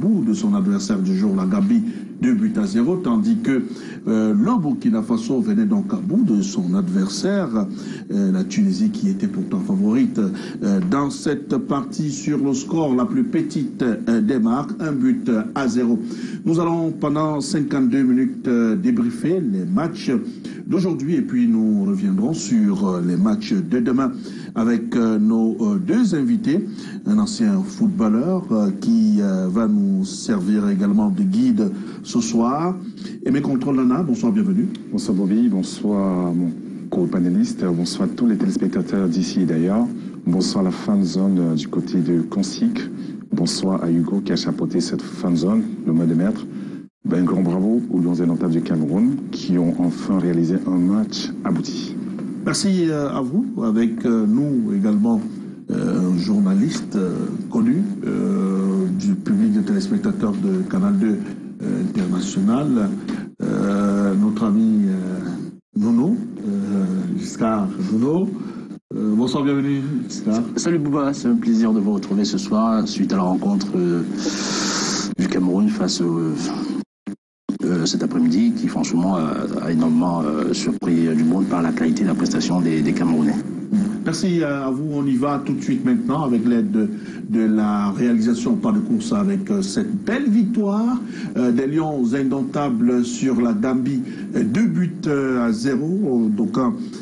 bout de son adversaire du jour, la Gambie, 2-0, tandis que le Burkina Faso venait donc à bout de son adversaire, la Tunisie qui était pourtant favorite dans cette partie sur le score la plus petite des marques, 1-0. Nous allons pendant 52 minutes débriefer les matchs d'aujourd'hui et puis nous reviendrons sur les matchs de demain avec nos deux invités, un ancien footballeur qui va nous servir également de guide ce soir. Et mes contrôles Nana, bonsoir, bienvenue. Bonsoir Bobby, bonsoir mon co-panéliste, bonsoir tous les téléspectateurs d'ici et d'ailleurs, bonsoir la fan zone du côté de Consic, bonsoir à Hugo qui a chapeauté cette fan zone, le mot de maître. Un grand bravo aux Lions indomptables du Cameroun qui ont enfin réalisé un match abouti. Merci à vous, avec nous également un journaliste connu du public de téléspectateurs de Canal 2 International, notre ami Nono, Giscard Nono. Bonsoir, bienvenue Giscard. Salut Bouba, c'est un plaisir de vous retrouver ce soir suite à la rencontre du Cameroun face cet après-midi qui franchement a énormément surpris du monde par la qualité de la prestation des Camerounais. Merci à vous. On y va tout de suite maintenant avec l'aide de la réalisation par de course avec cette belle victoire des Lions indomptables sur la Gambie, 2-0. Donc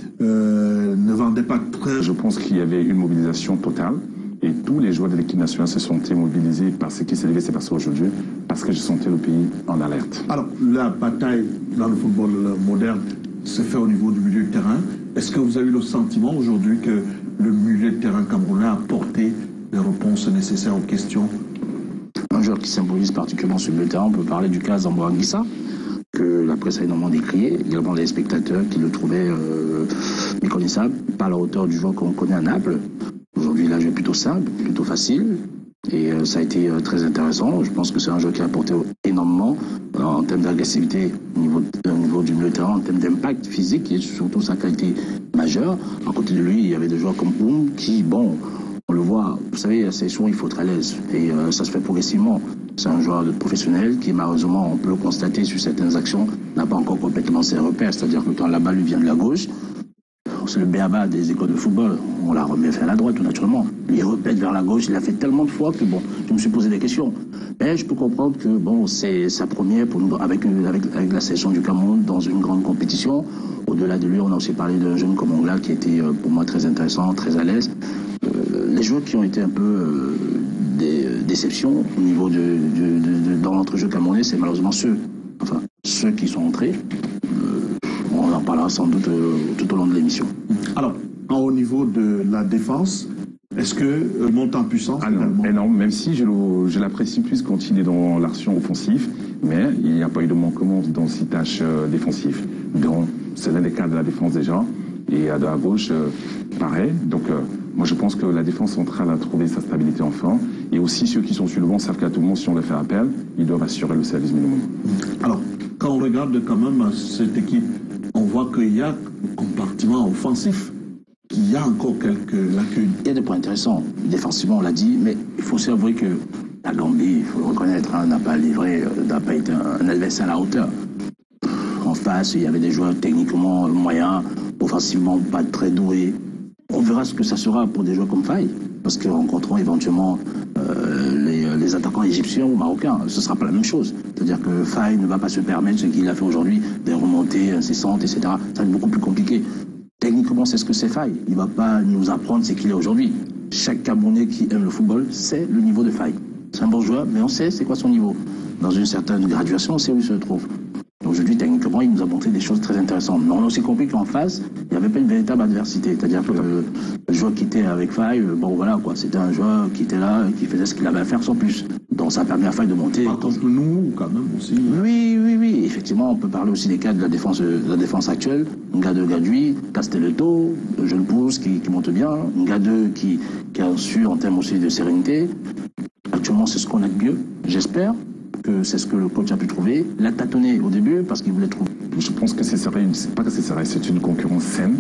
ne vendait pas très. Je pense qu'il y avait une mobilisation totale et tous les joueurs de l'équipe nationale se sont mobilisés par ce qui s'est passé aujourd'hui parce que je sentais le pays en alerte. Alors la bataille dans le football moderne se fait au niveau du milieu de terrain. Est-ce que vous avez eu le sentiment aujourd'hui que le milieu de terrain camerounais a apporté les réponses nécessaires aux questions? Un joueur qui symbolise particulièrement ce milieu de terrain, on peut parler du cas Zambo Anguissa, que la presse a énormément décrié, également les spectateurs qui le trouvaient méconnaissable, pas à la hauteur du joueur qu'on connaît à Naples. Aujourd'hui, il a joué plutôt simple, plutôt facile, et ça a été très intéressant. Je pense que c'est un joueur qui a apporté énormément en termes d'agressivité au niveau du milieu de terrain, en termes d'impact physique, et surtout sa qualité majeure. À côté de lui, il y avait des joueurs comme Oum qui, bon, on le voit, vous savez, assez souvent, il faut être à l'aise, et ça se fait progressivement. C'est un joueur professionnel qui, malheureusement, on peut le constater sur certaines actions, n'a pas encore complètement ses repères. C'est-à-dire que quand la balle lui vient de la gauche, c'est le béaba des écoles de football. On la remet vers la droite, tout naturellement. Il repète vers la gauche. Il a fait tellement de fois que, bon, je me suis posé des questions. Mais je peux comprendre que, bon, c'est sa première pour nous, avec la sélection du Cameroun dans une grande compétition. Au-delà de lui, on a aussi parlé d'un jeune comme Ongla qui était, pour moi, très intéressant, très à l'aise. Les joueurs qui ont été un peu des déceptions au niveau dans l'entrejeu camerounais, c'est malheureusement ceux qui sont entrés. On en parlera sans doute tout au long de l'émission. Alors, au niveau de la défense, est-ce que monte en puissance? Non, même si je l'apprécie plus quand il est dans l'action offensive, mais il n'y a pas eu de manquement dans ses tâches défensives. Donc, c'est l'un des cas de la défense déjà. Et à gauche, pareil. Donc, moi, je pense que la défense centrale a trouvé sa stabilité enfin. Et aussi, ceux qui sont sur le banc savent qu'à tout moment, si on leur fait appel, ils doivent assurer le service minimum. Alors, quand on regarde quand même cette équipe, on voit qu'il y a un compartiment offensif, qu'il y a encore quelques lacunes. Il y a des points intéressants. Défensivement, on l'a dit, mais il faut aussi avouer que la Gambie, il faut le reconnaître, n'a pas livré, n'a pas été un adversaire à la hauteur. En face, il y avait des joueurs techniquement moyens, offensivement pas très doués. On verra ce que ça sera pour des joueurs comme Faye, parce qu'ils rencontreront éventuellement les attaquants égyptiens ou marocains. Ce ne sera pas la même chose. C'est-à-dire que Faye ne va pas se permettre ce qu'il a fait aujourd'hui, des remontées incessantes, etc. Ça va être beaucoup plus compliqué. Techniquement, c'est ce que c'est Faye. Il ne va pas nous apprendre ce qu'il est aujourd'hui. Chaque Camerounais qui aime le football sait le niveau de Faye. C'est un bon joueur, mais on sait c'est quoi son niveau. Dans une certaine graduation, on sait où il se trouve. Aujourd'hui, techniquement, il nous a montré des choses très intéressantes. Mais on a aussi compris qu'en face, il n'y avait pas une véritable adversité. C'est-à-dire que le joueur qui était avec Faye, bon voilà quoi, c'était un joueur qui était là et qui faisait ce qu'il avait à faire sans plus. Donc ça a permis à Faye de monter. Par contre, nous, quand même aussi. Oui. Effectivement, on peut parler aussi des cas de la défense actuelle. Ngade Gadui, Castelletto, jeune pousse qui monte bien. Ngade qui a su en termes aussi de sérénité. Actuellement, c'est ce qu'on a de mieux, j'espère. Que c'est ce que le coach a pu trouver. Il a tâtonné au début parce qu'il voulait trouver. Je pense que c'est une concurrence saine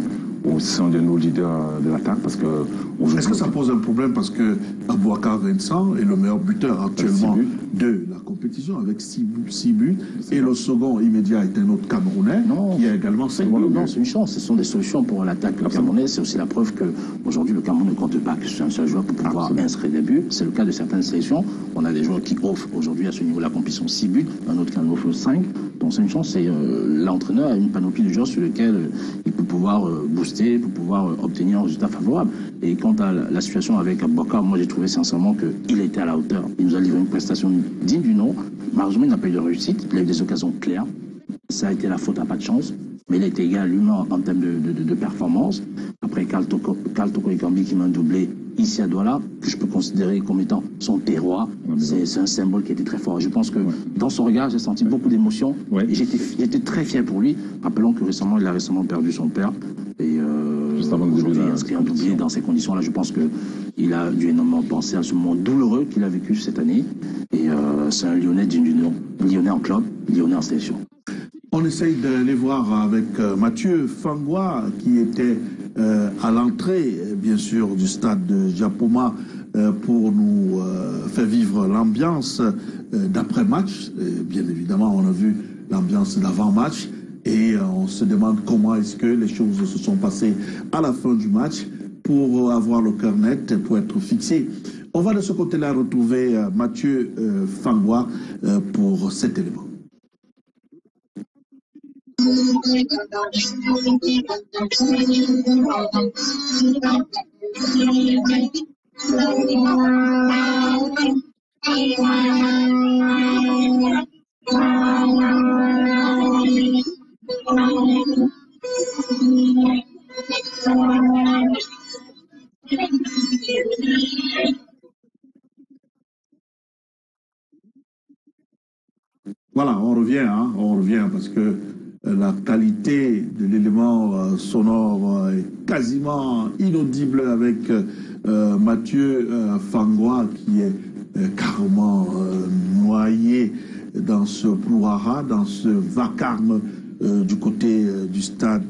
au sein de nos leaders de l'attaque parce que est-ce que ça pose un problème parce que Abouakar Vincent est le meilleur buteur actuellement de la compétition avec 6 buts et le second immédiat est un autre Camerounais qui a également 5 buts. Non, c'est une chance. Ce sont des solutions pour l'attaque camerounaise. C'est aussi la preuve qu'aujourd'hui le Cameroun ne compte pas que c'est un seul joueur pour pouvoir inscrire des buts. C'est le cas de certaines sélections. On a des joueurs qui offrent aujourd'hui à ce niveau de la compétition 6 buts, un autre qui en offre 5. Donc c'est une chance. L'entraîneur a une panoplie de joueurs sur lesquels il peut pouvoir booster, pour pouvoir obtenir un résultat favorable. Et quant à la situation avec Abouakar, moi j'ai trouvé sincèrement qu'il était à la hauteur. Il nous a livré une prestation digne du nom. Malheureusement, il n'a pas eu de réussite. Il a eu des occasions claires. Ça a été la faute à pas de chance. Mais il a été égal lui-même en termes de performance. Après, Karl Toko Ekambi qui m'a doublé ici à Douala, que je peux considérer comme étant son terroir. C'est un symbole qui était très fort. Je pense que dans son regard, j'ai senti beaucoup d'émotion. Et j'étais très fier pour lui. Rappelons que récemment, il a perdu son père. Et aujourd'hui, inscrit un doublé dans ces conditions-là, je pense qu'il a dû énormément penser à ce moment douloureux qu'il a vécu cette année. Et c'est un Lyonnais digne du nom. Lyonnais en club, Lyonnais en sélection. On essaye de les voir avec Mathieu Fangwa qui était à l'entrée, bien sûr, du stade de Japoma pour nous faire vivre l'ambiance d'après-match. Bien évidemment, on a vu l'ambiance d'avant-match et on se demande comment est-ce que les choses se sont passées à la fin du match pour avoir le cœur net, pour être fixé. On va de ce côté-là retrouver Mathieu Fangwa pour cet élément. Voilà, on revient parce que la qualité de l'élément sonore est quasiment inaudible avec Mathieu Fangwa qui est carrément noyé dans ce brouhaha, dans ce vacarme du côté du stade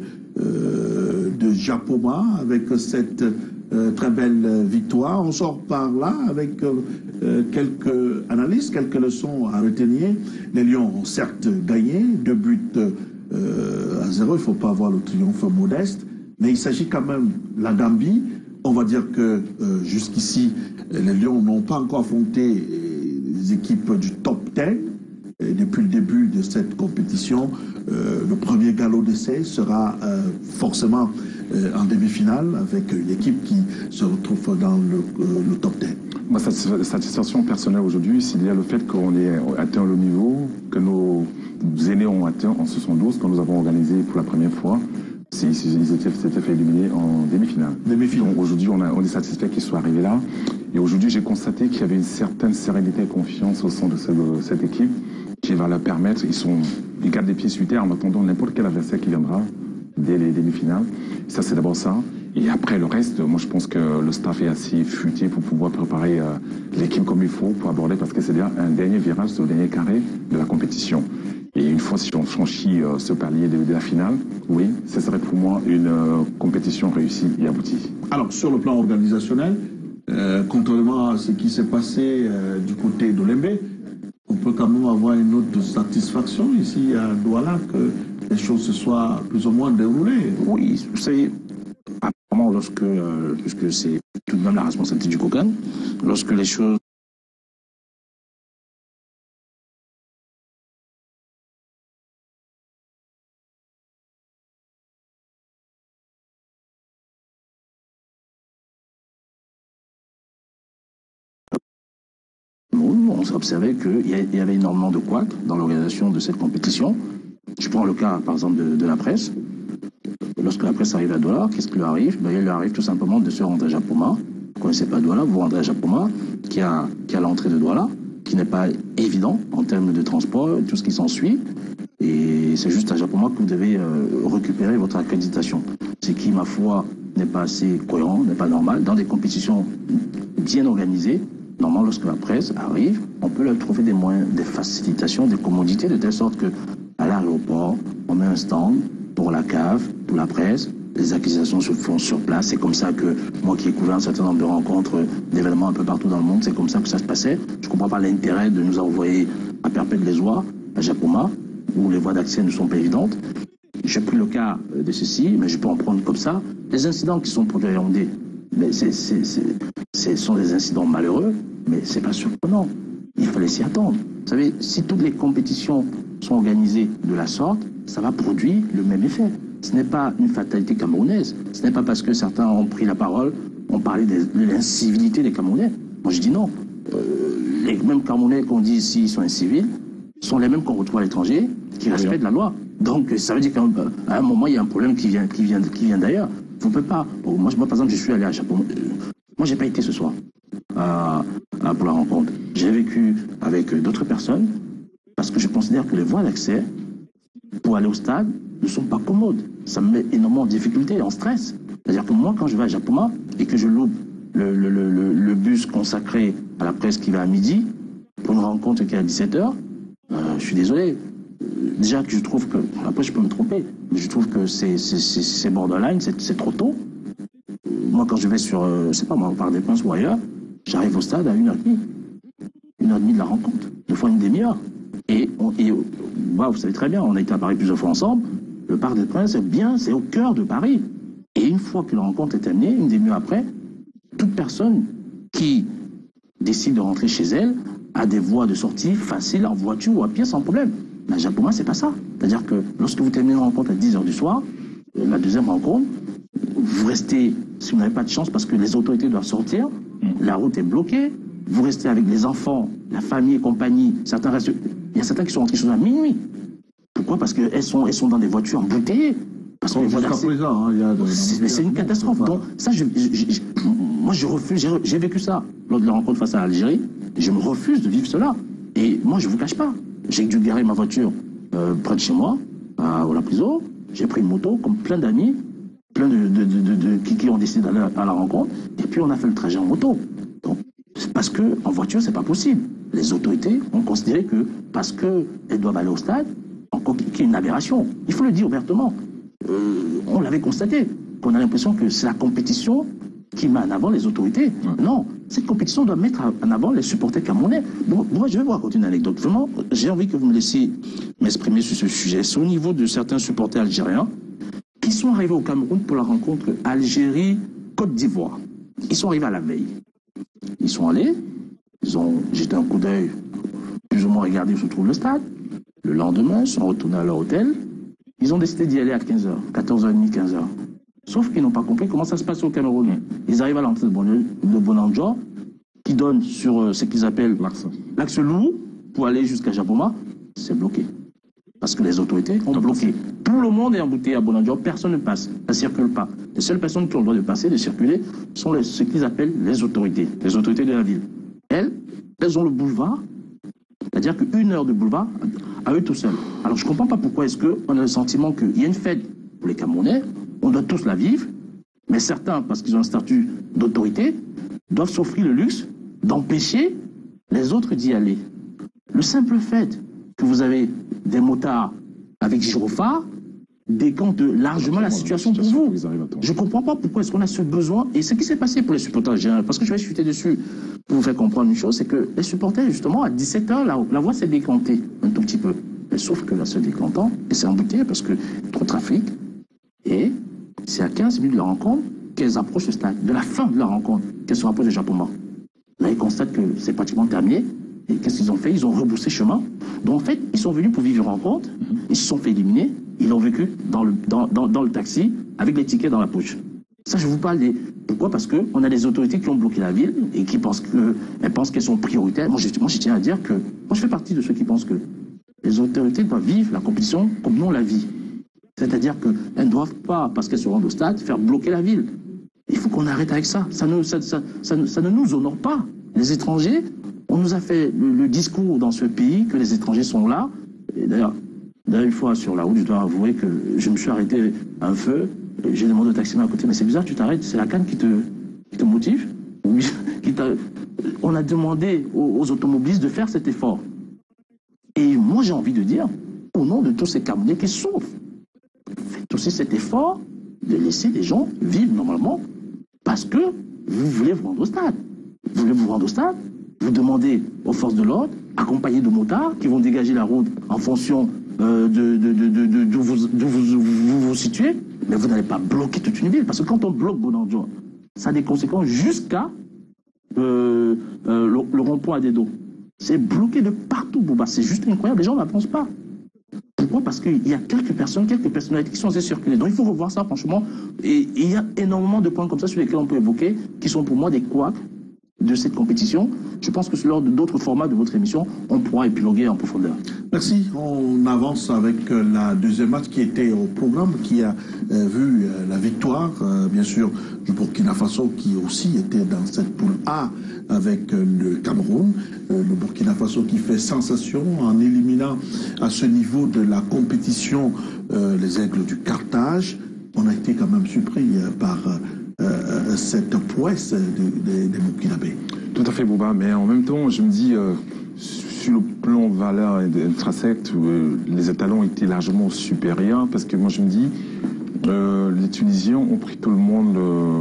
de Japoma avec cette très belle victoire. On sort par là avec quelques analyses, quelques leçons à retenir. Les Lions ont certes gagné, 2 buts à 0, il ne faut pas avoir le triomphe modeste, mais il s'agit quand même de la Gambie. On va dire que jusqu'ici, les Lions n'ont pas encore affronté les équipes du top 10. Et depuis le début de cette compétition, le premier galop d'essai sera forcément en demi-finale avec une équipe qui se retrouve dans le top 10. Ma satisfaction personnelle aujourd'hui, c'est lié à le fait qu'on ait atteint le niveau que nos aînés ont atteint en 72 quand nous avons organisé pour la première fois. Ils s'étaient fait éliminer en demi-finale. Donc aujourd'hui, on est satisfait qu'ils soient arrivés là. Et aujourd'hui, j'ai constaté qu'il y avait une certaine sérénité et confiance au sein de cette équipe qui va leur permettre, ils gardent les pieds sur terre en attendant n'importe quel adversaire qui viendra dès les demi-finales. Ça, c'est d'abord ça. Et après, le reste, moi, je pense que le staff est assez futé pour pouvoir préparer l'équipe comme il faut pour aborder, parce que c'est déjà un dernier virage, c'est le dernier carré de la compétition. Et une fois si on franchit ce palier de la finale, oui, ce serait pour moi une compétition réussie et aboutie. Alors, sur le plan organisationnel, contrairement à ce qui s'est passé du côté d'Olembe, on peut quand même avoir une note de satisfaction ici à Douala que les choses se soient plus ou moins déroulées. Oui, c'est apparemment puisque c'est tout de même la responsabilité du COCAN, lorsque les choses on s'est observé qu'il y avait énormément de couacs dans l'organisation de cette compétition. Je prends le cas, par exemple, de la presse. Lorsque la presse arrive à Douala, qu'est-ce qui lui arrive? Il lui arrive tout simplement de se rendre à Japoma. Vous ne connaissez pas Douala, vous rendrez à Japoma, qui a l'entrée de Douala, qui n'est pas évident en termes de transport, tout ce qui s'ensuit. Et c'est juste à Japoma que vous devez récupérer votre accréditation. Ce qui, ma foi, n'est pas assez cohérent, n'est pas normal. Dans des compétitions bien organisées, normalement, lorsque la presse arrive, on peut leur trouver des moyens, des facilitations, des commodités, de telle sorte qu'à l'aéroport, on met un stand pour la cave, pour la presse, les acquisitions se font sur place. C'est comme ça que moi qui ai couvert un certain nombre de rencontres, d'événements un peu partout dans le monde, c'est comme ça que ça se passait. Je ne comprends pas l'intérêt de nous envoyer à Perpète-les-Oies, à Japoma, où les voies d'accès ne sont pas évidentes. J'ai pris le cas de ceci, mais je peux en prendre comme ça. Les incidents qui sont produits à Yaoundé, mais ce sont des incidents malheureux, mais c'est pas surprenant. Il fallait s'y attendre. Vous savez, si toutes les compétitions sont organisées de la sorte, ça va produire le même effet. Ce n'est pas une fatalité camerounaise. Ce n'est pas parce que certains ont pris la parole, ont parlé de l'incivilité des Camerounais. Moi, je dis non. Les mêmes Camerounais qu'on dit ici sont incivils sont les mêmes qu'on retrouve à l'étranger, qui respectent la loi. Donc, ça veut dire qu'à un moment, il y a un problème qui vient d'ailleurs. Vous ne pouvez pas... Moi, par exemple, je suis allé à Japon. Moi, je n'ai pas été ce soir pour la rencontre. J'ai vécu avec d'autres personnes parce que je considère que les voies d'accès pour aller au stade ne sont pas commodes. Ça me met énormément en difficulté, en stress. C'est-à-dire que moi, quand je vais à Japoma et que je loupe le bus consacré à la presse qui va à midi pour une rencontre qui est à 17h, je suis désolé. Déjà que je trouve que, après je peux me tromper, mais je trouve que c'est borderline, c'est trop tôt. Moi, quand je vais sur, je sais pas moi, au Parc des Princes ou ailleurs, j'arrive au stade à 1h30. 1h30 de la rencontre, des fois une demi-heure. Et vous savez très bien, on a été à Paris plusieurs fois ensemble. Le Parc des Princes, c'est au cœur de Paris. Et une fois que la rencontre est terminée, une demi-heure après, toute personne qui décide de rentrer chez elle a des voies de sortie faciles en voiture ou à pied sans problème. Mais à Japoma, c'est pas ça. C'est-à-dire que lorsque vous terminez une rencontre à 10h du soir, la deuxième rencontre, vous restez, si vous n'avez pas de chance, parce que les autorités doivent sortir, la route est bloquée, vous restez avec les enfants, la famille et compagnie, certains restent... Il y a certains qui sont rentrés chez eux à minuit. Pourquoi? Parce qu'elles sont dans des voitures embouteillées. Parce que c'est une catastrophe. Donc, ça, moi, je refuse. J'ai vécu ça lors de la rencontre face à l'Algérie. Je me refuse de vivre cela. Et moi, je ne vous cache pas. J'ai dû garer ma voiture près de chez moi, à la prison. J'ai pris une moto, comme plein d'amis, plein qui ont décidé d'aller à la rencontre. Et puis, on a fait le trajet en moto. Donc, parce qu'en voiture, c'est pas possible. Les autorités ont considéré que parce qu'elles doivent aller au stade, qu'il y a une aberration. Il faut le dire ouvertement. On l'avait constaté, qu'on a l'impression que c'est la compétition qui met en avant les autorités. Non, cette compétition doit mettre en avant les supporters camerounais. Bon, moi, je vais vous raconter une anecdote. Vraiment, j'ai envie que vous me laissiez m'exprimer sur ce sujet. C'est au niveau de certains supporters algériens qui sont arrivés au Cameroun pour la rencontre Algérie-Côte d'Ivoire. Ils sont arrivés à la veille. Ils sont allés, ils ont jeté un coup d'œil, plus ou moins regardé où se trouve le stade. Le lendemain, ils sont retournés à leur hôtel. Ils ont décidé d'y aller à 15h, 14h30, 15h. Sauf qu'ils n'ont pas compris comment ça se passe au Cameroun. Ils arrivent à l'entrée de Bonanjo, qui donne sur ce qu'ils appellent l'axe Lou, pour aller jusqu'à Japoma. C'est bloqué. Parce que les autorités ont bloqué. Tout le monde est embouteillé à Bonanjo, personne ne passe, ça ne circule pas. Les seules personnes qui ont le droit de passer, de circuler, sont ce qu'ils appellent les autorités de la ville. Elles ont le boulevard, c'est-à-dire qu'une heure de boulevard à eux tout seuls. Alors je ne comprends pas pourquoi est-ce qu'on a le sentiment qu'il y a une fête pour les Camerounais, on doit tous la vivre, mais certains, parce qu'ils ont un statut d'autorité, doivent s'offrir le luxe d'empêcher les autres d'y aller. Le simple fait que vous avez des motards avec gyrophare décante largement la situation pour vous. Je ne comprends pas pourquoi est-ce qu'on a ce besoin. Et ce qui s'est passé pour les supporters algériens, parce que je vais chuter dessus pour vous faire comprendre une chose, c'est que les supporters, justement, à 17h, la voie s'est décantée un tout petit peu. Mais sauf que là, se décantant, et c'est embouteillé parce que trop de trafic. Et c'est à 15 minutes de la rencontre qu'elles approchent le stade, de la fin de la rencontre, qu'elles se rapprochent de Japoma. Là, ils constatent que c'est pratiquement terminé. Et qu'est-ce qu'ils ont fait? Ils ont rebroussé chemin. Donc, en fait, ils sont venus pour vivre une rencontre. Ils se sont fait éliminer. Ils l'ont vécu dans le taxi avec les tickets dans la poche. Ça, je vous parle des... Pourquoi? Parce qu'on a des autorités qui ont bloqué la ville et qui pensent qu'elles sont prioritaires. Moi, je tiens à dire que... Moi, je fais partie de ceux qui pensent que les autorités doivent vivre la compétition comme nous on la vit. C'est-à-dire qu'elles ne doivent pas, parce qu'elles se rendent au stade, faire bloquer la ville. Il faut qu'on arrête avec ça. Ça ne nous honore pas. Les étrangers, on nous a fait le discours dans ce pays que les étrangers sont là. Et d'ailleurs, une fois sur la route, je dois avouer que je me suis arrêté à un feu. J'ai demandé au taximan à côté, mais c'est bizarre, tu t'arrêtes, c'est la canne qui te motive. Oui, on a demandé aux automobilistes de faire cet effort. Et moi, j'ai envie de dire, au nom de tous ces Camerounais qui souffrent, faites aussi cet effort de laisser les gens vivre normalement parce que vous voulez vous rendre au stade. Vous voulez vous rendre au stade, vous demandez aux forces de l'ordre, accompagnés de motards, qui vont dégager la route en fonction d'où vous situez, mais vous n'allez pas bloquer toute une ville. Parce que quand on bloque Bonanjo, ça a des conséquences jusqu'à le rond-point à Dedo. C'est bloqué de partout, Bouba. C'est juste incroyable. Les gens ne pensent pas. Pourquoi? Parce qu'il y a quelques personnes, quelques personnalités qui sont censées circuler. Donc il faut revoir ça, franchement. Et il y a énormément de points comme ça sur lesquels on peut évoquer, qui sont pour moi des couacs de cette compétition. Je pense que lors d'autres formats de votre émission, on pourra épiloguer en profondeur. Merci. On avance avec la deuxième match qui était au programme, qui a vu la victoire, bien sûr, du Burkina Faso, qui aussi était dans cette poule A avec le Cameroun. Le Burkina Faso qui fait sensation en éliminant à ce niveau de la compétition les Aigles du Carthage. On a été quand même surpris par cette prouesse des Burkinabés. Tout à fait, Bouba, mais en même temps, je me dis, sur le plan valeur et intrinsèque, les étalons étaient largement supérieurs, parce que moi je me dis, les Tunisiens ont pris tout le monde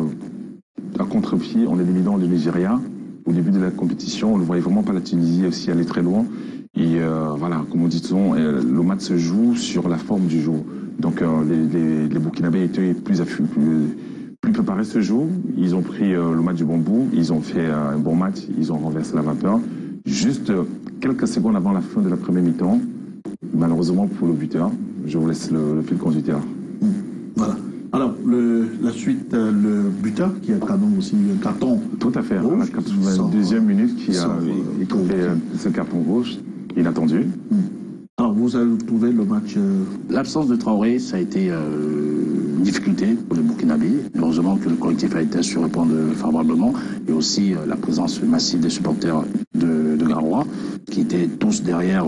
à contre-pied en éliminant le Nigeria. Au début de la compétition, on ne voyait vraiment pas la Tunisie aussi aller très loin. Et voilà, comme on dit souvent, le match se joue sur la forme du jour. Donc les Burkinabés étaient plus préparés ce jour. Ils ont pris le match du bon bout, ils ont fait un bon match, ils ont renversé la vapeur. Juste quelques secondes avant la fin de la première mi-temps, malheureusement pour le buteur, je vous laisse le fil conducteur. Voilà. Alors, la suite, le buteur qui a aussi un carton. Tout à fait, à la 82e minute qui a fait ce carton rouge inattendu. Alors, vous avez trouvé le match L'absence de Traoré, ça a été une difficulté pour les Burkinabés. Heureusement que le collectif a été su répondre favorablement. Et aussi la présence massive des supporters de Garoua, qui étaient tous derrière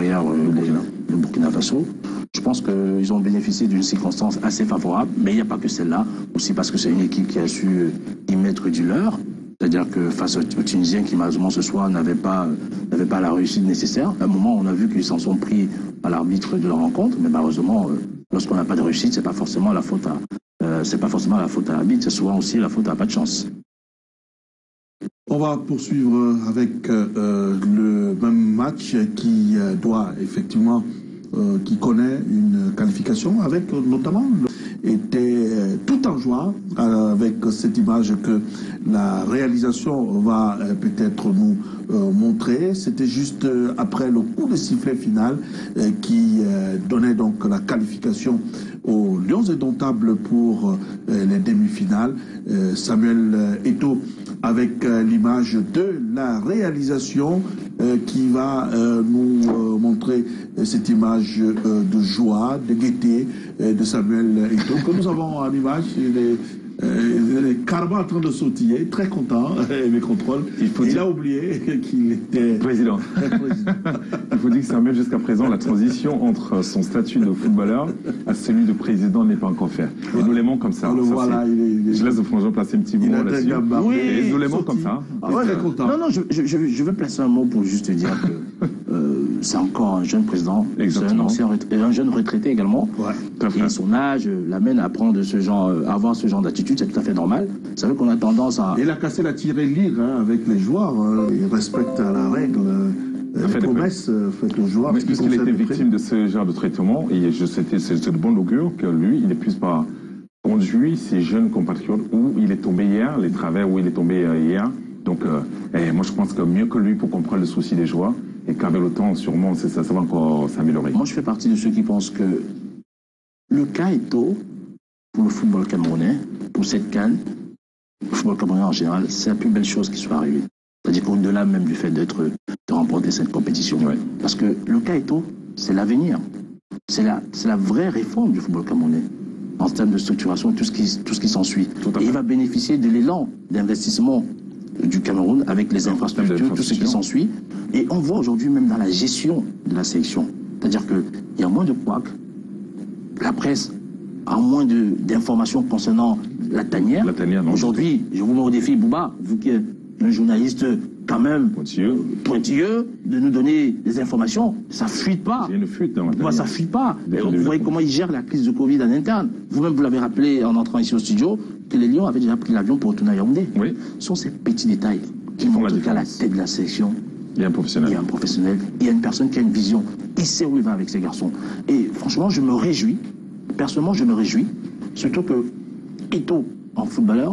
le Burkina Faso. Je pense qu'ils ont bénéficié d'une circonstance assez favorable, mais il n'y a pas que celle-là, aussi parce que c'est une équipe qui a su y mettre du leur. C'est-à-dire que face aux Tunisiens qui, malheureusement, ce soir, n'avaient pas la réussite nécessaire. À un moment, on a vu qu'ils s'en sont pris à l'arbitre de la rencontre, mais malheureusement, lorsqu'on n'a pas de réussite, c'est pas forcément la faute à l'arbitre, c'est souvent aussi la faute à pas de chance. On va poursuivre avec le même match qui doit effectivement qui connaît une qualification avec notamment était tout en joie avec cette image que la réalisation va peut-être nous montrer. C'était juste après le coup de sifflet final qui donnait donc la qualification aux Lions indomptables pour les demi-finales. Samuel Eto'o avec l'image de la réalisation qui va nous montrer cette image de joie, de gaieté de Samuel Eto'o que nous avons en image. Il est carrément en train de sautiller, très content, mes contrôles. Il a oublié qu'il était président. Il faut dire que Samuel, jusqu'à présent, la transition entre son statut de footballeur à celui de président n'est pas encore faite. Et nous l'aimons comme ça. Voilà, je laisse le Franjon placer un petit mot là-dessus. Oui, et nous l'aimons comme ça. Ah ouais, il est content. Non, je veux placer un mot pour juste dire que c'est encore un jeune président, c'est un jeune retraité également. Ouais, et son âge l'amène à prendre à avoir ce genre d'attitude, c'est tout à fait normal. Vous savez qu'on a tendance à... Il a cassé la tirelire avec les joueurs, il respecte la règle. Les promesses faites aux joueurs. Mais puisqu'il était victime de ce genre de traitement, et c'est de bon augure que lui, il ne puisse pas conduire ses jeunes compatriotes où il est tombé hier, les travers où il est tombé hier. Donc, moi, je pense que mieux que lui pour comprendre le souci des joueurs, et qu'avec le temps, sûrement, ça va encore s'améliorer. Moi, je fais partie de ceux qui pensent que le cas Eto'o, pour le football camerounais, pour cette CAN, le football camerounais en général, c'est la plus belle chose qui soit arrivée. C'est-à-dire qu'au-delà même du fait de remporter cette compétition. Ouais. Parce que le cas Eto'o, c'est l'avenir. C'est la vraie réforme du football camerounais. En termes de structuration, tout ce qui s'ensuit. Et il va bénéficier de l'élan d'investissement du Cameroun avec les infrastructures, tout ce qui s'ensuit. Et on voit aujourd'hui même dans la gestion de la sélection. C'est-à-dire qu'il y a moins de couacs. La presse a moins d'informations concernant la tanière. Aujourd'hui, je vous mets au défi, Bouba, vous qui êtes un journaliste quand même pointilleux, de nous donner des informations. Ça ne fuite pas. Il y a une fuite dans Ça ne fuite pas. Vous voyez comment ils gèrent la crise de Covid en interne. Vous-même, vous l'avez rappelé en entrant ici au studio, que les Lions avaient déjà pris l'avion pour retourner à Yaoundé. Oui. Ce sont ces petits détails qui montrent qu'à la tête de la sélection, il y a un professionnel. Il y a un professionnel, il y a une personne qui a une vision. Il sait où il va avec ses garçons. Et franchement, je me réjouis. Personnellement, je me réjouis. Surtout que Eto'o, en footballeur,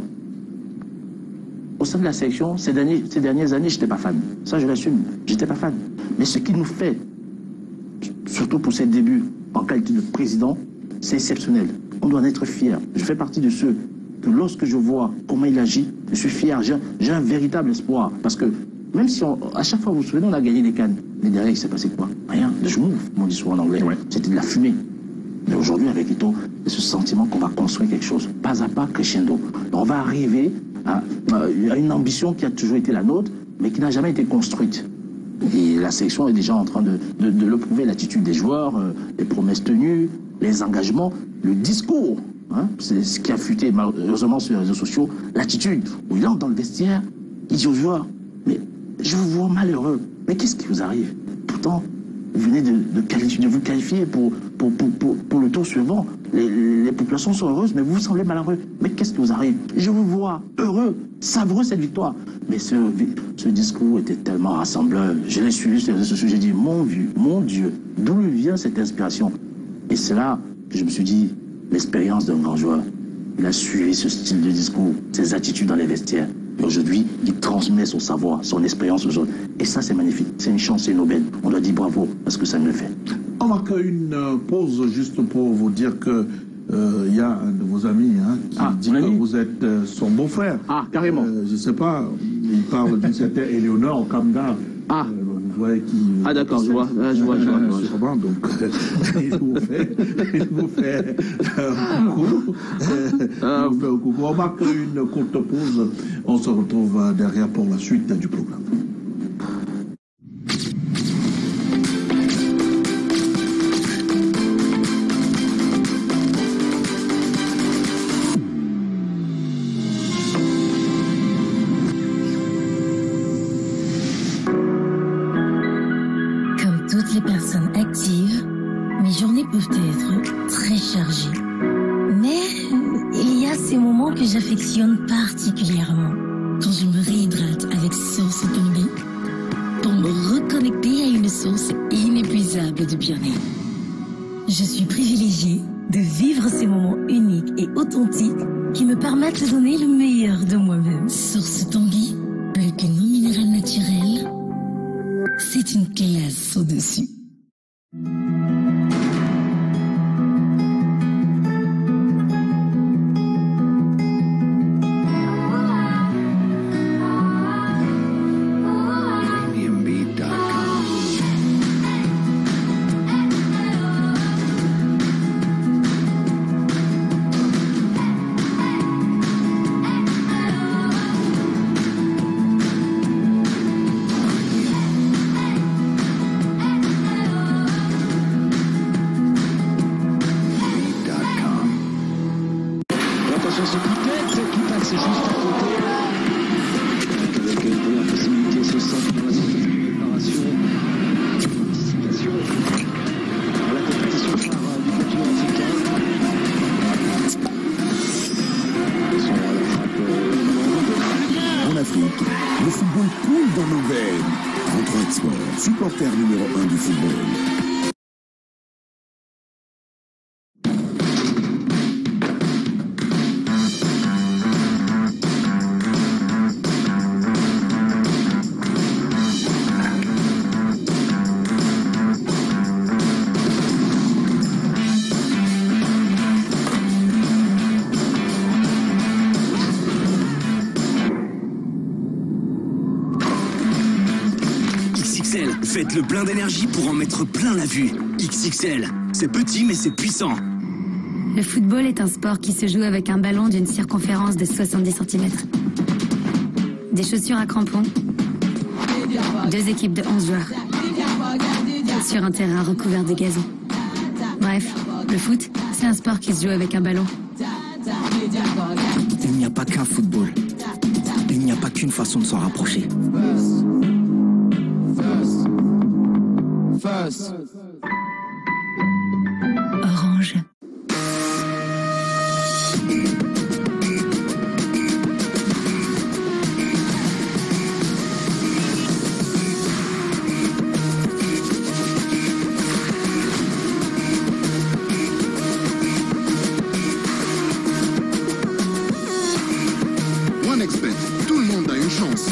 au sein de la sélection, ces dernières années, je n'étais pas fan. Ça, je l'assume. Je n'étais pas fan. Mais ce qu'il nous fait, surtout pour ses débuts en qualité de président, c'est exceptionnel. On doit en être fier. Je fais partie de ceux que lorsque je vois comment il agit, je suis fier. J'ai un véritable espoir. Parce que même si à chaque fois, vous vous souvenez, on a gagné des cannes. Mais derrière, il s'est passé quoi? Rien. De schmouf, on dit souvent en anglais. Ouais. C'était de la fumée. Mais aujourd'hui, avec Eto'o, il y a ce sentiment qu'on va construire quelque chose. Pas à pas, crescendo. On va arriver à une ambition qui a toujours été la nôtre, mais qui n'a jamais été construite. Et la sélection est déjà en train de le prouver, l'attitude des joueurs, les promesses tenues, les engagements, le discours. Hein, c'est ce qui a fuité malheureusement sur les réseaux sociaux, l'attitude, où il entre dans le vestiaire, il dit aux joueurs, mais je vous vois malheureux, mais qu'est-ce qui vous arrive? Pourtant, vous venez de vous qualifier pour le tour suivant. Les populations sont heureuses, mais vous vous semblez malheureux. Mais qu'est-ce qui vous arrive? Je vous vois heureux, savoureux cette victoire. Mais ce discours était tellement rassembleur. Je l'ai suivi sur les réseaux sociaux, j'ai dit, mon Dieu, d'où vient cette inspiration? Et c'est là que je me suis dit, l'expérience d'un grand joueur. Il a suivi ce style de discours, ses attitudes dans les vestiaires. Et aujourd'hui, il transmet son savoir, son expérience aux autres. Et ça, c'est magnifique. C'est une chance, c'est une aubaine. On doit dire bravo parce que ça me le fait. On marque une pause juste pour vous dire que il y a un de vos amis qui dit que vous êtes son beau-frère. Ah, carrément. Je ne sais pas, il parle d'une certaine Éléonore Kamda. Vous voyez qui. Ah, d'accord, je vois. Sûrement, donc, il vous fait un coucou. On marque une courte pause. On se retrouve derrière pour la suite du programme. Les personnes actives, mes journées peuvent être très chargées. Mais il y a ces moments que j'affectionne particulièrement. Quand je me réhydrate avec Source Tanguy, pour me reconnecter à une source inépuisable de bien-être. Je suis privilégiée de vivre ces moments uniques et authentiques qui me permettent de donner le meilleur de moi-même. Source Tanguy, plus que non minéral naturel, c'est une classe au-dessus. Le football coule dans nos veines. 33 Sport, supporter numéro 1 du football. Faites le plein d'énergie pour en mettre plein la vue. XXL, c'est petit mais c'est puissant. Le football est un sport qui se joue avec un ballon d'une circonférence de 70 cm. Des chaussures à crampons. 2 équipes de 11 joueurs. Sur un terrain recouvert de gazon. Bref, le foot, c'est un sport qui se joue avec un ballon. Il n'y a pas qu'un football. Il n'y a pas qu'une façon de s'en rapprocher. first. Orange. OneXBet, tout le monde a une chance.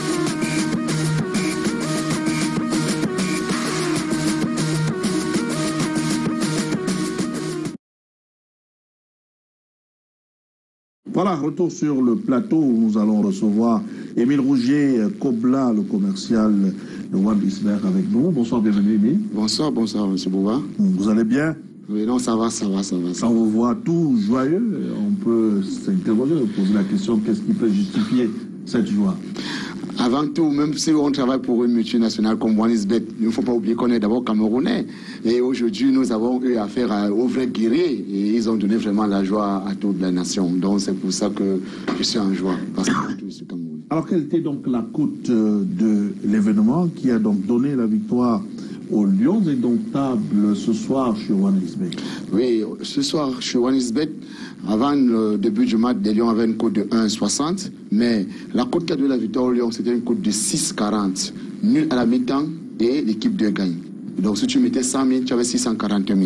Voilà, retour sur le plateau où nous allons recevoir Émile Rougier Kobla, le commercial de OneXBet avec nous. Bonsoir, bienvenue Émile. Bonsoir, M. Bouba. Vous allez bien? Oui, non, ça va. On vous voit tout joyeux, on peut s'interroger, poser la question, qu'est-ce qui peut justifier cette joie? Avant tout, même si on travaille pour une multinationale comme OneXBet, il ne faut pas oublier qu'on est d'abord camerounais. Et aujourd'hui, nous avons eu affaire aux vrais guerriers. Et ils ont donné vraiment la joie à toute la nation. Donc c'est pour ça que je suis en joie. Parce que je suis camerounais. Alors quelle était donc la cote de l'événement qui a donc donné la victoire aux Lions Indomptables ce soir chez OneXBet? Oui, ce soir chez OneXBet, avant le début du match, les Lions avaient une cote de 1,60. Mais la cote qui a donné la victoire aux Lions, c'était une cote de 6,40. Nul à la mi-temps et l'équipe de gagne. Donc si tu mettais 100 000, tu avais 640 000.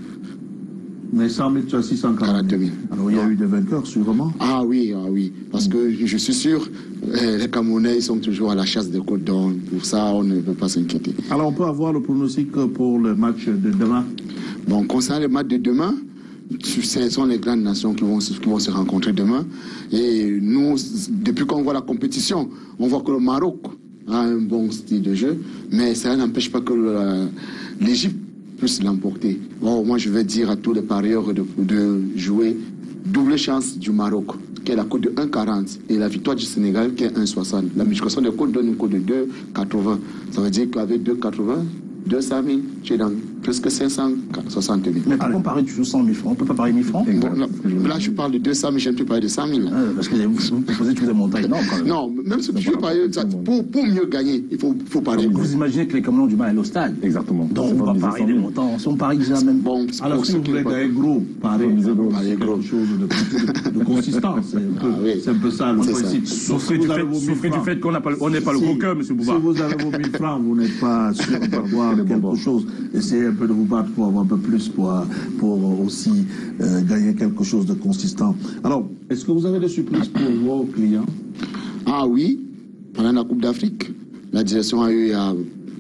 Mais 100 000, tu as 640 000. Alors il y a eu des vainqueurs sûrement? Ah oui. Parce que je suis sûr, les Camerounais, ils sont toujours à la chasse des côtes. Donc pour ça, on ne peut pas s'inquiéter. Alors on peut avoir le pronostic pour le match de demain? Bon, concernant le match de demain, ce sont les grandes nations qui vont se rencontrer demain. Et nous, depuis qu'on voit la compétition, on voit que le Maroc a un bon style de jeu, mais ça n'empêche pas que l'Égypte puisse l'emporter. Bon, moi, je vais dire à tous les parieurs de jouer double chance du Maroc, qui est la cote de 1,40, et la victoire du Sénégal, qui est 1,60. La multiplication des cotes donne une cote de 2,80. Ça veut dire qu'avec 2,80, 200 000, tu es dans presque 560 000. Mais pourquoi parier toujours 100 000 francs? On ne peut pas parier 1000 francs? Bon, là, je parle de 200 000, je ne peux pas parler de 100 000. Parce que vous proposez toujours des montagnes énormes quand même. Non, même si tu veux parier, pour mieux gagner, il faut parier. Vous imaginez que les Camerounais ont du mal à aller au stade? Exactement. Donc on va parier des montants. Si on parie déjà même. Bon, alors si vous voulez gagner gros, parier quelque chose de consistant. C'est un peu ça le principe. Souffrez du fait qu'on n'est pas le gros cœur, M. Bouba. Si vous avez vos 1000 francs, vous n'êtes pas sûr d'avoir quelque chose. Essayez un peu de vous battre pour avoir un peu plus, pour aussi gagner quelque chose de consistant. Alors, est-ce que vous avez des surprises pour vos clients? Ah oui, pendant la Coupe d'Afrique, la direction a eu à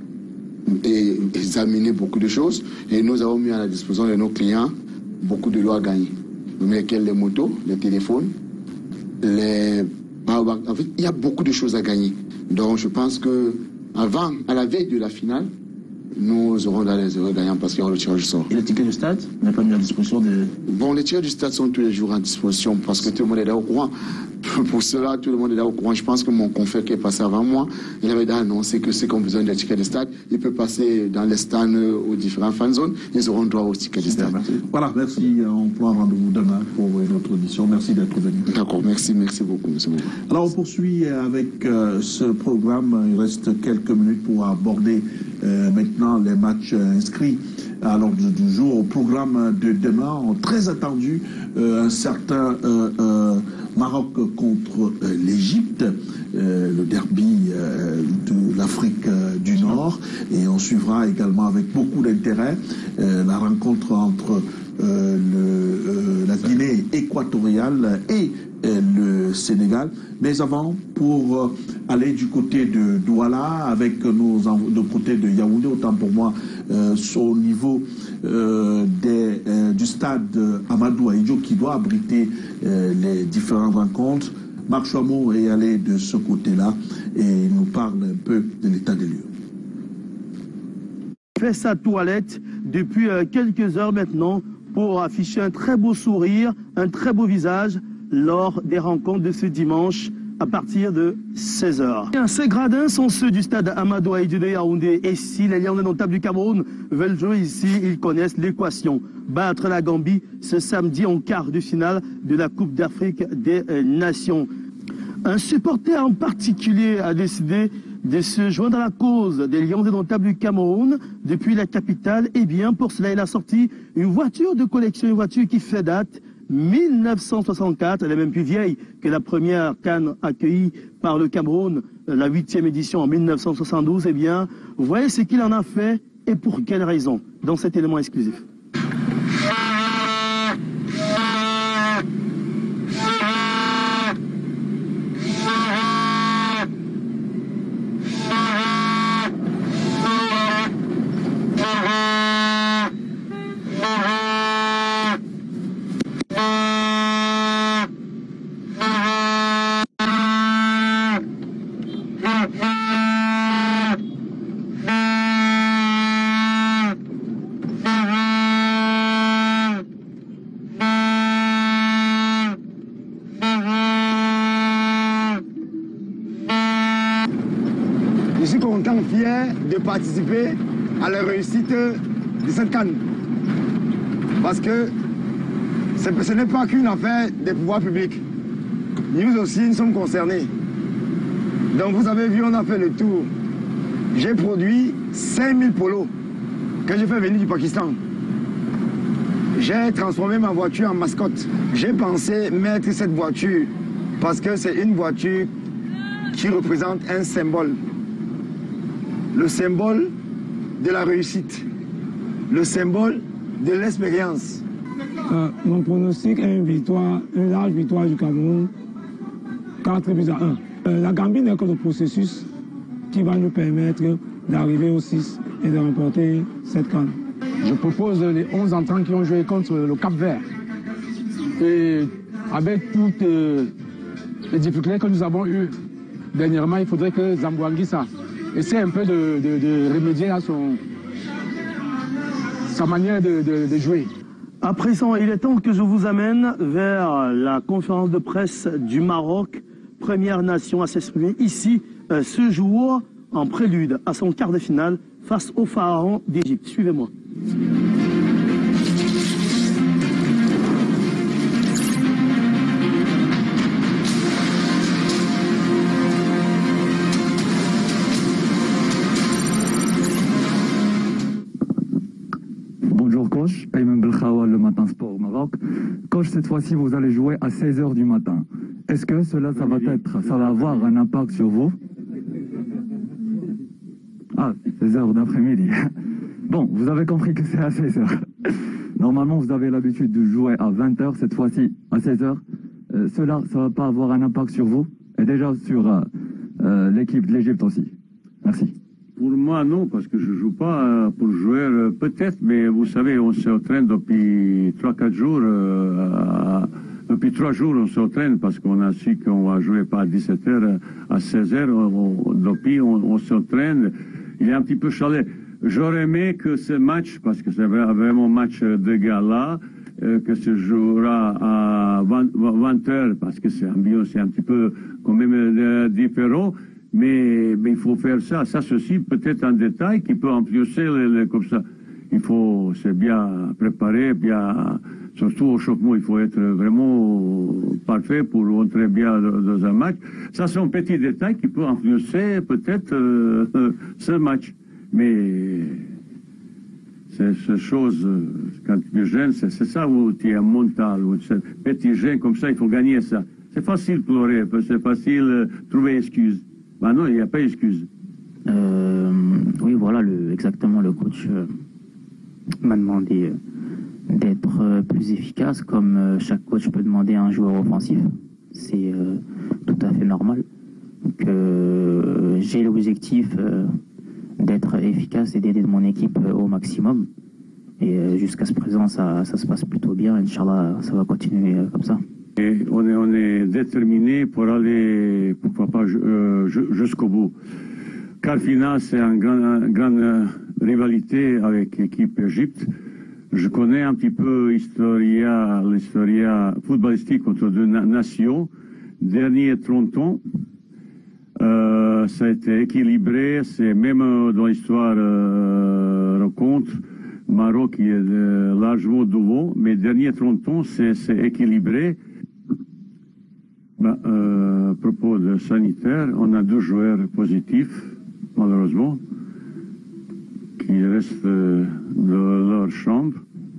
examiner beaucoup de choses et nous avons mis à la disposition de nos clients beaucoup de lots à gagner. Les motos, les téléphones, en fait, il y a beaucoup de choses à gagner. Donc je pense que à la veille de la finale, nous aurons dans les heureux gagnants parce qu'il y aura le tirage du sort. Et les tickets du stade, vous n'avez pas mis à disposition des... Bon, les tickets du stade sont tous les jours à disposition parce que tout le monde est là au courant. Pour cela, tout le monde est là au courant. Je pense que mon confrère qui est passé avant moi, il avait annoncé que ceux qui ont besoin des tickets du stade, il peut passer dans les stands aux différents fan zones. Ils auront droit aux tickets du stade. Voilà, merci. On prend rendez-vous demain pour notre audition. Merci d'être venu. D'accord, merci beaucoup, M. Bouba. Alors, on poursuit avec ce programme. Il reste quelques minutes pour aborder maintenant les matchs inscrits à l'ordre du jour. Au programme de demain, très attendu, un certain Maroc contre l'Égypte, le derby de l'Afrique du Nord. Et on suivra également avec beaucoup d'intérêt la rencontre entre la Guinée équatoriale et le Sénégal. Mais avant, pour aller du côté de Douala, avec de côté de Yaoundé, autant pour moi, au niveau du stade Amadou Ahidjo qui doit abriter les différentes rencontres. Marc Chouamou est allé de ce côté-là et nous parle un peu de l'état des lieux. Il fait sa toilette depuis quelques heures maintenant pour afficher un très beau sourire, un très beau visage lors des rencontres de ce dimanche à partir de 16h. Ces gradins sont ceux du stade Amadou Ahidjo de Yaoundé. Et si les Lions Indomptables du Cameroun veulent jouer ici, ils connaissent l'équation. Battre la Gambie ce samedi en quart de finale de la Coupe d'Afrique des Nations. Un supporter en particulier a décidé de se joindre à la cause des Lions indomptables du Cameroun depuis la capitale. Et bien, pour cela, il a sorti une voiture de collection, une voiture qui fait date 1964. Elle est même plus vieille que la première CAN accueillie par le Cameroun, la 8e édition en 1972. Eh bien, vous voyez ce qu'il en a fait et pour quelle raison dans cet élément exclusif. Je suis content, fier de participer à la réussite de cette CAN. Parce que ce n'est pas qu'une affaire des pouvoirs publics. Nous aussi, nous sommes concernés. Donc vous avez vu, on a fait le tour. J'ai produit 5000 polos que j'ai fait venir du Pakistan. J'ai transformé ma voiture en mascotte. J'ai pensé mettre cette voiture parce que c'est une voiture qui représente un symbole. Le symbole de la réussite, le symbole de l'expérience. Mon pronostic est une large victoire du Cameroun, 4-1. La Gambie n'est que le processus qui va nous permettre d'arriver au 6 et de remporter cette CAN. Je propose les 11 entrants qui ont joué contre le Cap-Vert. Et avec toutes les difficultés que nous avons eues dernièrement, il faudrait que Zambo Anguissa essaie un peu de remédier à sa manière de jouer. À présent, il est temps que je vous amène vers la conférence de presse du Maroc, première nation à s'exprimer ici ce jour en prélude à son quart de finale face au pharaon d'Égypte. Suivez-moi. Bonjour coach, Ayman Belkhawa, le Matin Sport au Maroc. Coach, cette fois-ci vous allez jouer à 16h du matin. Est-ce que ça va avoir un impact sur vous? Ah, 16h d'après-midi. Bon, vous avez compris que c'est à 16h. Normalement, vous avez l'habitude de jouer à 20h, cette fois-ci à 16h. Cela, ça va pas avoir un impact sur vous et déjà sur l'équipe de l'Égypte aussi. Merci. Pour moi, non, parce que je ne joue pas pour jouer, peut-être, mais vous savez, on s'entraîne depuis 3-4 jours. Depuis 3 jours, on s'entraîne parce qu'on a su qu'on va jouer pas à 17h, à 16h. Depuis, on s'entraîne. Il est un petit peu chalet. J'aurais aimé que ce match, parce que c'est vraiment un match de gala, que se jouera à 20h, parce que c'est un petit peu quand même différent. Mais il faut faire ça. Ça, ceci, peut-être un détail qui peut influencer comme ça. C'est bien préparé, bien, surtout au chauffement, il faut être vraiment parfait pour entrer bien dans un match. Ça, c'est un petit détail qui peut influencer peut-être ce match. Mais c'est cette chose, quand tu es jeune, c'est ça où tu es mental, où tu es petit jeune, comme ça, il faut gagner ça. C'est facile pleurer, c'est facile trouver excuse. Ben non, il n'y a pas d'excuse. Oui, voilà, exactement, le coach m'a demandé d'être plus efficace, comme chaque coach peut demander à un joueur offensif. C'est tout à fait normal. Donc, j'ai l'objectif d'être efficace et d'aider mon équipe au maximum. Et jusqu'à ce présent, ça se passe plutôt bien. Inch'Allah, ça va continuer comme ça. Et on est déterminé pour aller, pourquoi pas, jusqu'au bout. Quart final, c'est une grande rivalité avec l'équipe Égypte. Je connais un petit peu l'histoire footballistique entre deux nations. Dernier 30 ans, ça a été équilibré. C'est même dans l'histoire rencontre, Maroc est largement devant, mais dernier 30 ans, c'est équilibré. À propos de sanitaire, on a 2 joueurs positifs. malheureusement, qui restent dans leur chambre.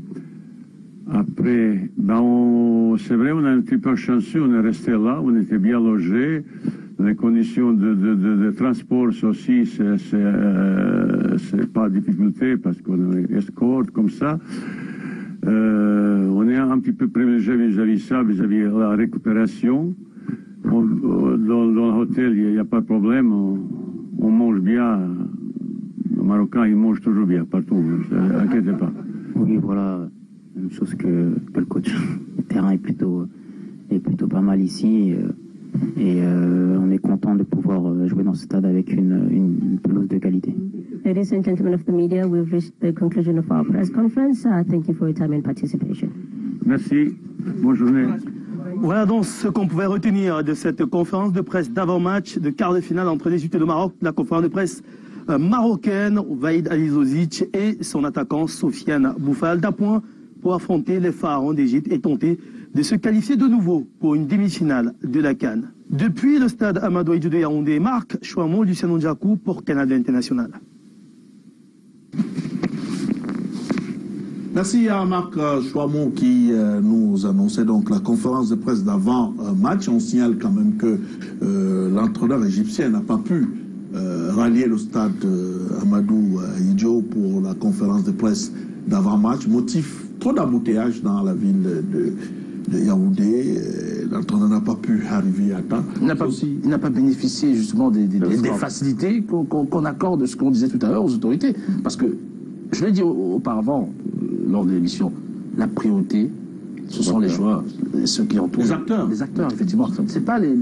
Après, c'est vrai, on a un petit peu chanceux, on est resté là, on était bien logés. Les conditions de transport aussi, c'est pas difficulté parce qu'on est escorte comme ça. On est un petit peu privilégié vis-à-vis ça, vis-à-vis de la récupération. Dans l'hôtel, il n'y a pas de problème, on mange bien. Les Marocains, ils mangent toujours bien, partout, ne inquiétez pas. Oui, voilà, même chose que le coach. Le terrain est plutôt pas mal ici. Et on est content de pouvoir jouer dans ce stade avec une pelouse de qualité. Ladies and gentlemen of the media, we've reached the conclusion of our press conference. Thank you for your time and participation. Merci. Bonne journée. Voilà donc ce qu'on pouvait retenir de cette conférence de presse d'avant-match de quart de finale entre l'Égypte et le Maroc, la conférence de presse marocaine, Waïd Alizozic et son attaquant Sofiane Boufal, d'appoint pour affronter les pharaons d'Égypte et tenter de se qualifier de nouveau pour une demi-finale de la CAN. Depuis le stade Amadou Ahidjo de Yaoundé, Marc Chouamon, Luciano Ndiakou pour Canada International. Merci à Marc Chouamon qui nous annonçait donc la conférence de presse d'avant-match. On signale quand même que l'entraîneur égyptien n'a pas pu rallier le stade Amadou Ahidjo pour la conférence de presse d'avant-match. Motif, trop d'embouteillages dans la ville de Yaoundé. L'entraîneur n'a pas pu arriver à temps. Il n'a pas bénéficié justement des facilités qu'on accorde de ce qu'on disait tout à l'heure aux autorités. Parce que, je l'ai dit auparavant, lors de l'émission, la priorité, ce sont les joueurs, ceux qui entourent. Les acteurs. Les acteurs, effectivement. Ce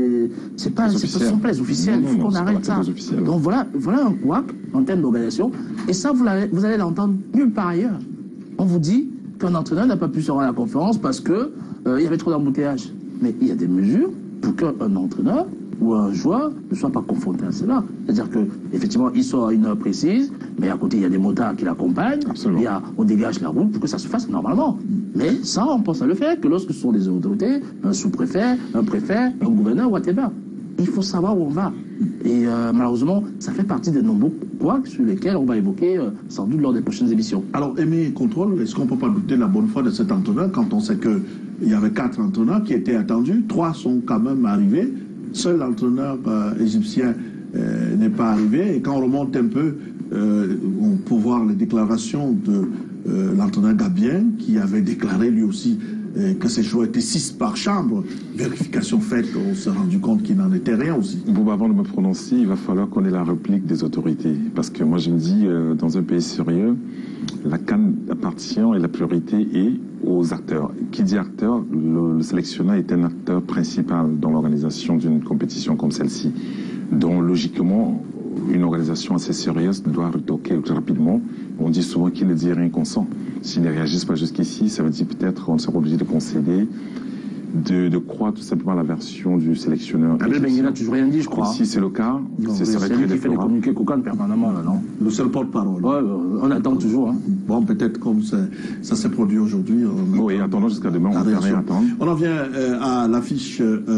ne sont pas les officiels. Il faut qu'on arrête ça. Donc voilà un couac en termes d'organisation. Et ça, vous allez l'entendre nulle part ailleurs. On vous dit qu'un entraîneur n'a pas pu se rendre à la conférence parce que il y avait trop d'embouteillages. Mais il y a des mesures pour qu'un entraîneur ou un joueur ne soit pas confronté à cela. C'est-à-dire qu'effectivement, il sort à une heure précise, mais à côté, il y a des motards qui l'accompagnent. On dégage la route pour que ça se fasse normalement. Mais ça, on pense à le faire que lorsque ce sont des autorités, un sous-préfet, un préfet, un gouverneur, whatever. Il faut savoir où on va. Et malheureusement, ça fait partie des nombreux couacs sur lesquels on va évoquer sans doute lors des prochaines émissions. Alors, Aimé Contrôle, est-ce qu'on ne peut pas douter de la bonne foi de cet entraîneur quand on sait qu'il y avait 4 entraîneurs qui étaient attendus, 3 sont quand même arrivés, seul l'entraîneur égyptien n'est pas arrivé, et quand on remonte un peu, on peut voir les déclarations de l'entraîneur gabien qui avait déclaré lui aussi que ces joueurs étaient 6 par chambre. Vérification faite, on s'est rendu compte qu'il n'en était rien aussi. Bon, avant de me prononcer, il va falloir qu'on ait la réplique des autorités. Parce que moi, je me dis, dans un pays sérieux, la CAN appartient et la priorité est aux acteurs. Qui dit acteur, le sélectionneur est un acteur principal dans l'organisation d'une compétition comme celle-ci. Donc, logiquement, une organisation assez sérieuse doit retoquer rapidement. On dit souvent qu'il ne dit rien consent. S'ils ne réagissent pas jusqu'ici, ça veut dire peut-être qu'on sera obligé de concéder, de croire tout simplement la version du sélectionneur. Abel Benguela n'a toujours rien dit, je crois. Si c'est le cas, c'est lui qui fait les communiqués Koukan permanemment, là, non? Le seul porte-parole. Ouais, on attend toujours. Hein. Bon, peut-être comme ça s'est produit aujourd'hui. Oui, attendons jusqu'à demain, on ne peut rien attendre. On en vient à l'affiche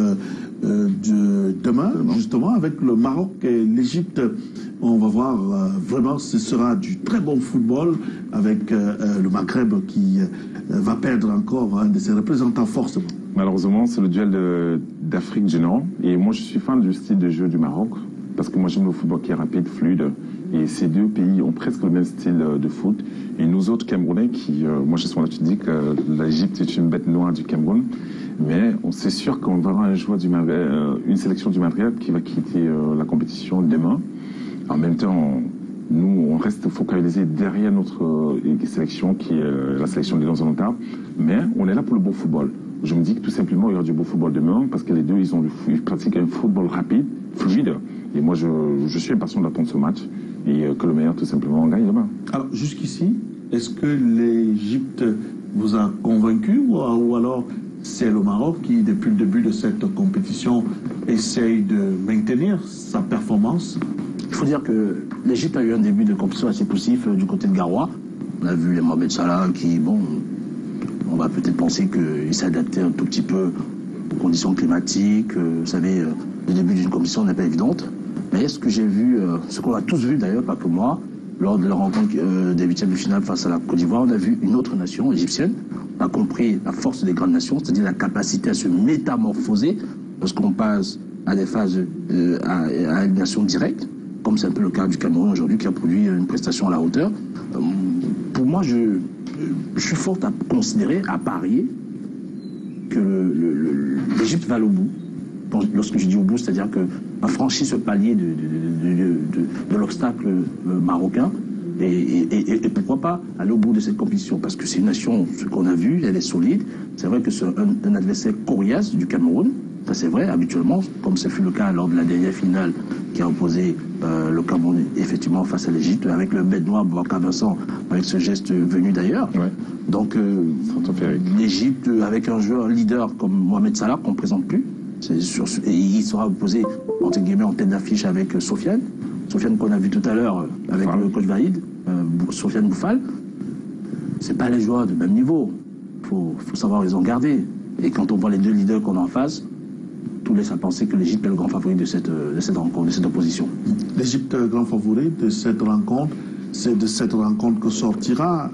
de demain, justement, avec le Maroc et l'Égypte. On va voir vraiment, ce sera du très bon football avec le Maghreb qui va perdre encore un de ses représentants forcément. Malheureusement, c'est le duel d'Afrique du Nord. Et moi, je suis fan du style de jeu du Maroc, parce que moi, j'aime le football qui est rapide, fluide. Et ces deux pays ont presque le même style de foot. Et nous autres Camerounais, moi, je suis là, tu dis que l'Égypte est une bête noire du Cameroun. Mais c'est sûr qu'on verra une sélection du Maghreb qui va quitter la compétition demain. En même temps, nous, on reste focalisé derrière notre sélection, qui est la sélection des Lanzarote. Mais on est là pour le beau football. Je me dis que tout simplement, il y aura du beau football demain, parce que les deux, ils pratiquent un football rapide, fluide. Et moi, je suis impatient d'attendre ce match et que le meilleur, tout simplement, gagne demain. Alors, jusqu'ici, est-ce que l'Égypte vous a convaincu ou alors c'est le Maroc qui, depuis le début de cette compétition, essaye de maintenir sa performance? Il faut dire que l'Égypte a eu un début de compétition assez poussif du côté de Garoua. On a vu les Mohamed Salah qui, bon, on va peut-être penser qu'il s'est adapté un tout petit peu aux conditions climatiques. Vous savez, le début d'une compétition n'est pas évidente. Mais ce que j'ai vu, ce qu'on a tous vu d'ailleurs, pas que moi, lors de la rencontre des huitièmes de finale face à la Côte d'Ivoire, on a vu une autre nation égyptienne. On a compris la force des grandes nations, c'est-à-dire la capacité à se métamorphoser lorsqu'on passe à des phases à élimination directe, comme c'est un peu le cas du Cameroun aujourd'hui, qui a produit une prestation à la hauteur. Pour moi, je suis fort à considérer, à parier, que l'Égypte va au bout. Lorsque je dis au bout, c'est-à-dire qu'elle franchit ce palier de l'obstacle marocain et pourquoi pas aller au bout de cette compétition, parce que c'est une nation, ce qu'on a vu, elle est solide. C'est vrai que c'est un adversaire coriace du Cameroun, ça c'est vrai, habituellement, comme ce fut le cas lors de la dernière finale qui a opposé le Cameroun effectivement face à l'Égypte, avec le bête noir Boubacar Vincent, avec ce geste venu d'ailleurs. Ouais. Donc l'Égypte, avec un joueur leader comme Mohamed Salah, qu'on ne présente plus, et il sera opposé entre guillemets en tête d'affiche avec Sofiane qu'on a vu tout à l'heure avec le coach Vaïd, Sofiane Boufal. C'est pas les joueurs de même niveau, faut savoir les en garder. Et quand on voit les deux leaders qu'on a en face, tout laisse à penser que l'Égypte est le grand favori de cette rencontre, de cette opposition. L'Égypte est le grand favori de cette rencontre. C'est de cette rencontre que sortira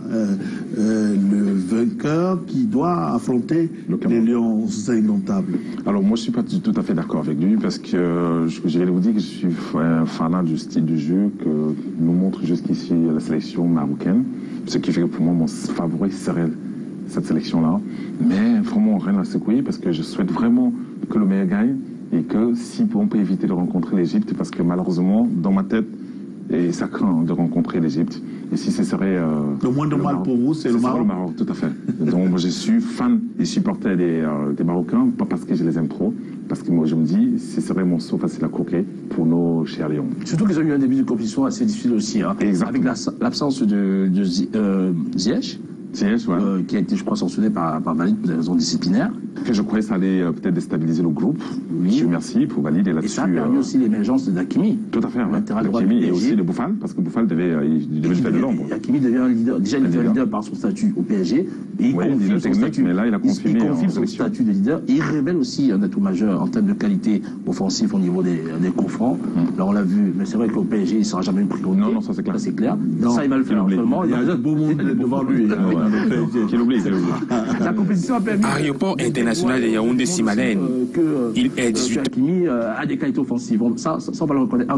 le vainqueur qui doit affronter les Lions indomptables. Alors moi je ne suis pas tout à fait d'accord avec lui, parce que je vais vous dire que je suis fanat du style du jeu que nous montre jusqu'ici la sélection marocaine, ce qui fait que pour moi mon favori serait cette sélection-là. Mais vraiment rien à secouer, parce que je souhaite vraiment que le meilleur gagne, et que si on peut éviter de rencontrer l'Égypte, parce que malheureusement dans ma tête, et ça craint de rencontrer l'Égypte. Et si ce serait... le moins de mal pour vous, c'est le Maroc. Le Maroc, tout à fait. Donc moi, je suis fan et supporter des Marocains, pas parce que je les aime trop, parce que moi, je me dis, ce serait mon saut facile à croquer pour nos chers Lions. Surtout qu'ils ont eu un début de compétition assez difficile aussi, hein, avec l'absence de Ziyech. Qui a été, je crois, sanctionné par Valide pour des raisons disciplinaires. Que je croyais que ça allait peut-être déstabiliser le groupe. Oui. Je merci pour Valide et là-dessus. Et ça a permis aussi l'émergence d'Hakimi. Tout à fait. Hakimi et aussi de Boufal, parce que Boufal devait faire de l'ombre. Hakimi devient un leader. Déjà, il devient leader par son statut au PSG. Et il confirme son statut. Mais là, il a confirmé son statut de leader. Et il révèle aussi un atout majeur en termes de qualité offensive au niveau des coups francs. Alors, on l'a vu, mais c'est vrai qu'au PSG, il ne sera jamais une priorité. Non, ça c'est clair. Ça, c'est clair. Ça, il va le faire seulement. Il y a un beau monde devant lui. Qu'il oublie. La compétition a permis. Aéroport international de Yaoundé-Simalène. Il est 18. Hakimi a des qualités offensives. Ça, on va le reconnaître.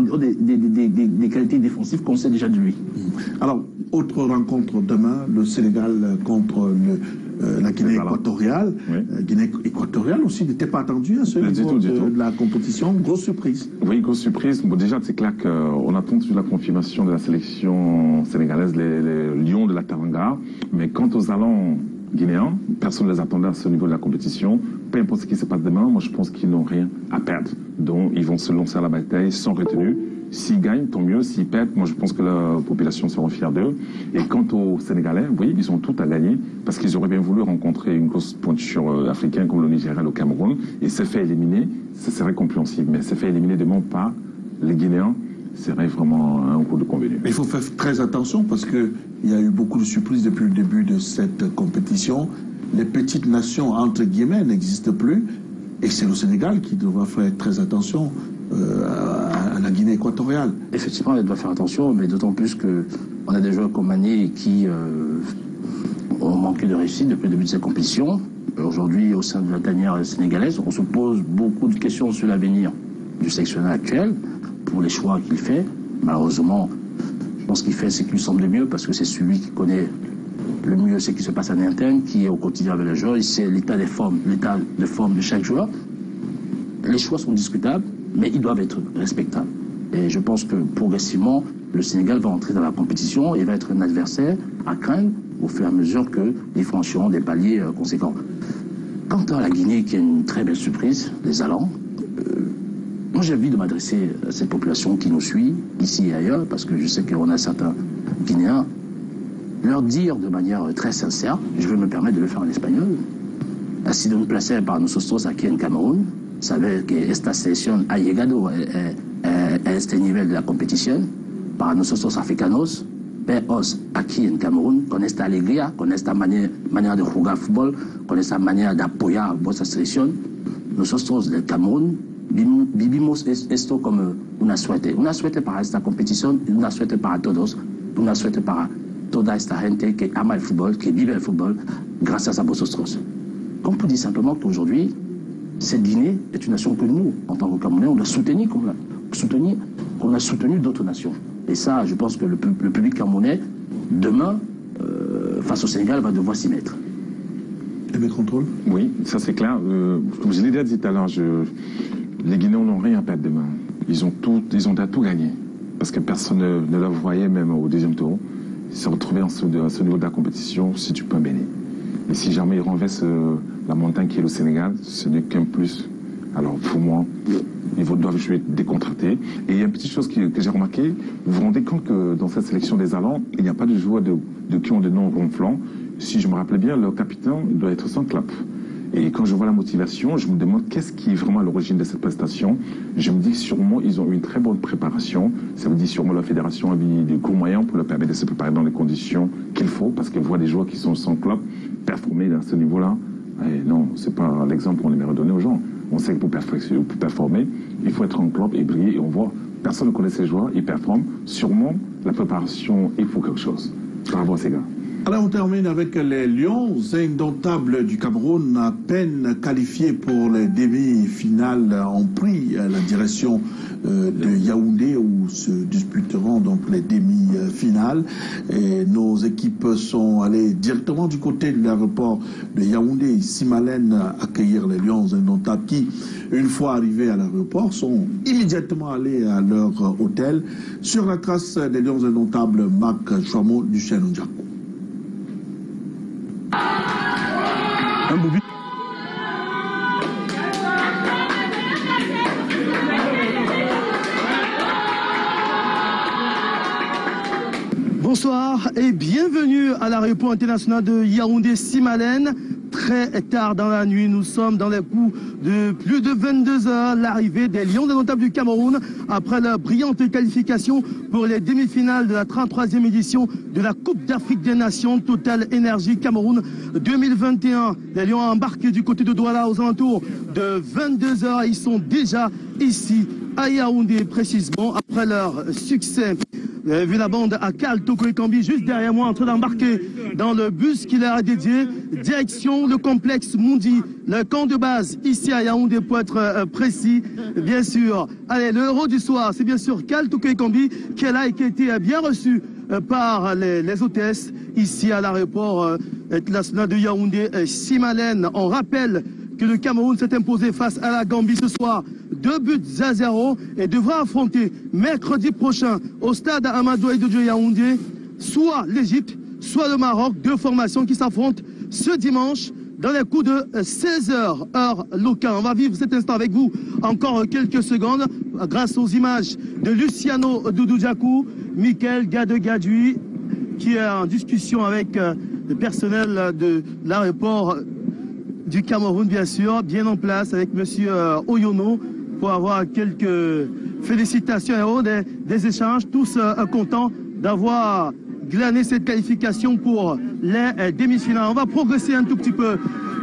Des qualités défensives qu'on sait déjà de lui. Alors, autre rencontre demain, le Sénégal contre la Guinée équatoriale. Oui. Guinée équatoriale aussi n'était pas attendue à ce niveau de la compétition. Grosse surprise. Oui, grosse surprise. Bon, déjà, c'est clair qu'on attend toujours la confirmation de la sélection sénégalaise, les Lions de la Teranga. Mais quant aux allants guinéens, personne ne les attendait à ce niveau de la compétition. Peu importe ce qui se passe demain, moi je pense qu'ils n'ont rien à perdre. Donc ils vont se lancer à la bataille sans retenue. S'ils gagnent, tant mieux. S'ils perdent, moi je pense que la population sera fière d'eux. Et quant aux Sénégalais, oui, ils ont tout à gagner, parce qu'ils auraient bien voulu rencontrer une grosse pointure africaine comme le Nigeria et le Cameroun. Et se faire éliminer, ce serait compréhensible. Mais se faire éliminer demain par les Guinéens, serait vraiment un coup de convenu. Il faut faire très attention, parce qu'il y a eu beaucoup de surprises depuis le début de cette compétition. Les petites nations, entre guillemets, n'existent plus. Et c'est le Sénégal qui devra faire très attention à la Guinée équatoriale. Effectivement, elle doit faire attention, mais d'autant plus qu'on a des joueurs comme Mané qui ont manqué de réussite depuis le début de cette compétition. Aujourd'hui, au sein de la tanière sénégalaise, on se pose beaucoup de questions sur l'avenir du sélectionneur actuel, pour les choix qu'il fait. Malheureusement, je pense qu'il fait ce qui lui semble mieux, parce que c'est celui qui connaît le mieux ce qui se passe en interne, qui est au quotidien avec les joueurs. Il sait l'état de forme de chaque joueur. Les choix sont discutables, mais ils doivent être respectables. Et je pense que progressivement, le Sénégal va entrer dans la compétition et va être un adversaire à craindre au fur et à mesure que ils franchiront des paliers conséquents. Quant à la Guinée, qui est une très belle surprise, les allants, moi j'ai envie de m'adresser à cette population qui nous suit, ici et ailleurs, parce que je sais qu'on a certains Guinéens, leur dire de manière très sincère, je vais me permettre de le faire en espagnol, si de nous placer par nosotros aquí en Cameroun, saber que esta selección ha llegado a este nivel de la competición, para nosotros africanos, veros aquí en Cameroun con esta alegría, con esta manera de jugar fútbol, con esta manera de apoyar vuestra selección. Nosotros del Cameroun vivimos esto como una suerte para esta competición, una suerte para todos, una suerte para toda esta gente qui ama el fútbol, qui vive el fútbol, gracias a vosotros. On peut dire simplement qu'aujourd'hui, cette Guinée est une nation que nous, en tant que Camerounais, on a soutenu comme on a soutenu d'autres nations. Et ça, je pense que le public camerounais, demain, face au Sénégal, va devoir s'y mettre. Et mes contrôles? Oui, ça c'est clair. Comme je l'ai déjà dit tout à l'heure, les Guinéens n'ont rien à perdre demain. Ils ont tout gagné. Parce que personne ne la voyait même au deuxième tour. Ils se retrouvaient à ce niveau de la compétition, si tu peux bénir. Et si jamais ils renversent la montagne qui est le Sénégal, ce n'est qu'un plus. Alors pour moi, ils doivent jouer décontractés. Et il y a une petite chose que j'ai remarqué, vous vous rendez compte que dans cette sélection des Allants, il n'y a pas de joueurs qui ont de noms ronflants. Si je me rappelais bien, le capitaine doit être sans clap. Et quand je vois la motivation, je me demande qu'est-ce qui est vraiment à l'origine de cette prestation. Je me dis que sûrement ils ont eu une très bonne préparation. Ça veut dire sûrement la fédération a mis des cours moyens pour leur permettre de se préparer dans les conditions qu'il faut, parce qu'elle voit des joueurs qui sont sans club performer à ce niveau-là. Et non, c'est pas l'exemple qu'on aimerait donner aux gens. On sait que pour performer, il faut être en club et briller. Et on voit, personne ne connaît ces joueurs, ils performent. Sûrement, la préparation, il faut quelque chose. Bravo à ces gars. Alors on termine avec les Lions indomptables du Cameroun, à peine qualifiés pour les demi-finales, ont pris la direction de Yaoundé où se disputeront donc les demi-finales. Et nos équipes sont allées directement du côté de l'aéroport de Yaoundé, Simalène, accueillir les Lions indomptables qui, une fois arrivés à l'aéroport, sont immédiatement allés à leur hôtel. Sur la trace des Lions indomptables, Marc Chouamot du Chêne Ondjakou. Un beau but. Bonsoir et bienvenue à l'aéroport international de Yaoundé-Simalène. Très tard dans la nuit, nous sommes dans les coups de plus de 22 heures. L'arrivée des Lions indomptables du Cameroun après la brillante qualification pour les demi-finales de la 33e édition de la Coupe d'Afrique des Nations Total Énergie Cameroun 2021. Les Lions embarqués du côté de Douala aux alentours de 22 heures. Ils sont déjà ici à Yaoundé précisément après leur succès. Vous avez vu la bande à Karl Toko Ekambi juste derrière moi en train d'embarquer dans le bus qui leur est dédié. Direction le complexe Mundi, le camp de base ici à Yaoundé pour être précis. Bien sûr, allez, le héros du soir, c'est bien sûr Karl Toko Ekambi qui est là et qui a été bien reçu par les hôtesses ici à l'aéroport international de Yaoundé-Simalène. On rappelle que le Cameroun s'est imposé face à la Gambie ce soir, 2-0 et devra affronter mercredi prochain au stade Amadou Ahidjo Yaoundé soit l'Égypte, soit le Maroc, deux formations qui s'affrontent ce dimanche dans les coups de 16h heure locale. On va vivre cet instant avec vous encore quelques secondes grâce aux images de Luciano Doudou-Djakou, Michael Gade-Gadui qui est en discussion avec le personnel de l'aéroport du Cameroun, bien sûr, bien en place avec monsieur Oyono pour avoir quelques félicitations et des échanges, tous contents d'avoir glané cette qualification pour les demi-finales. On va progresser un tout petit peu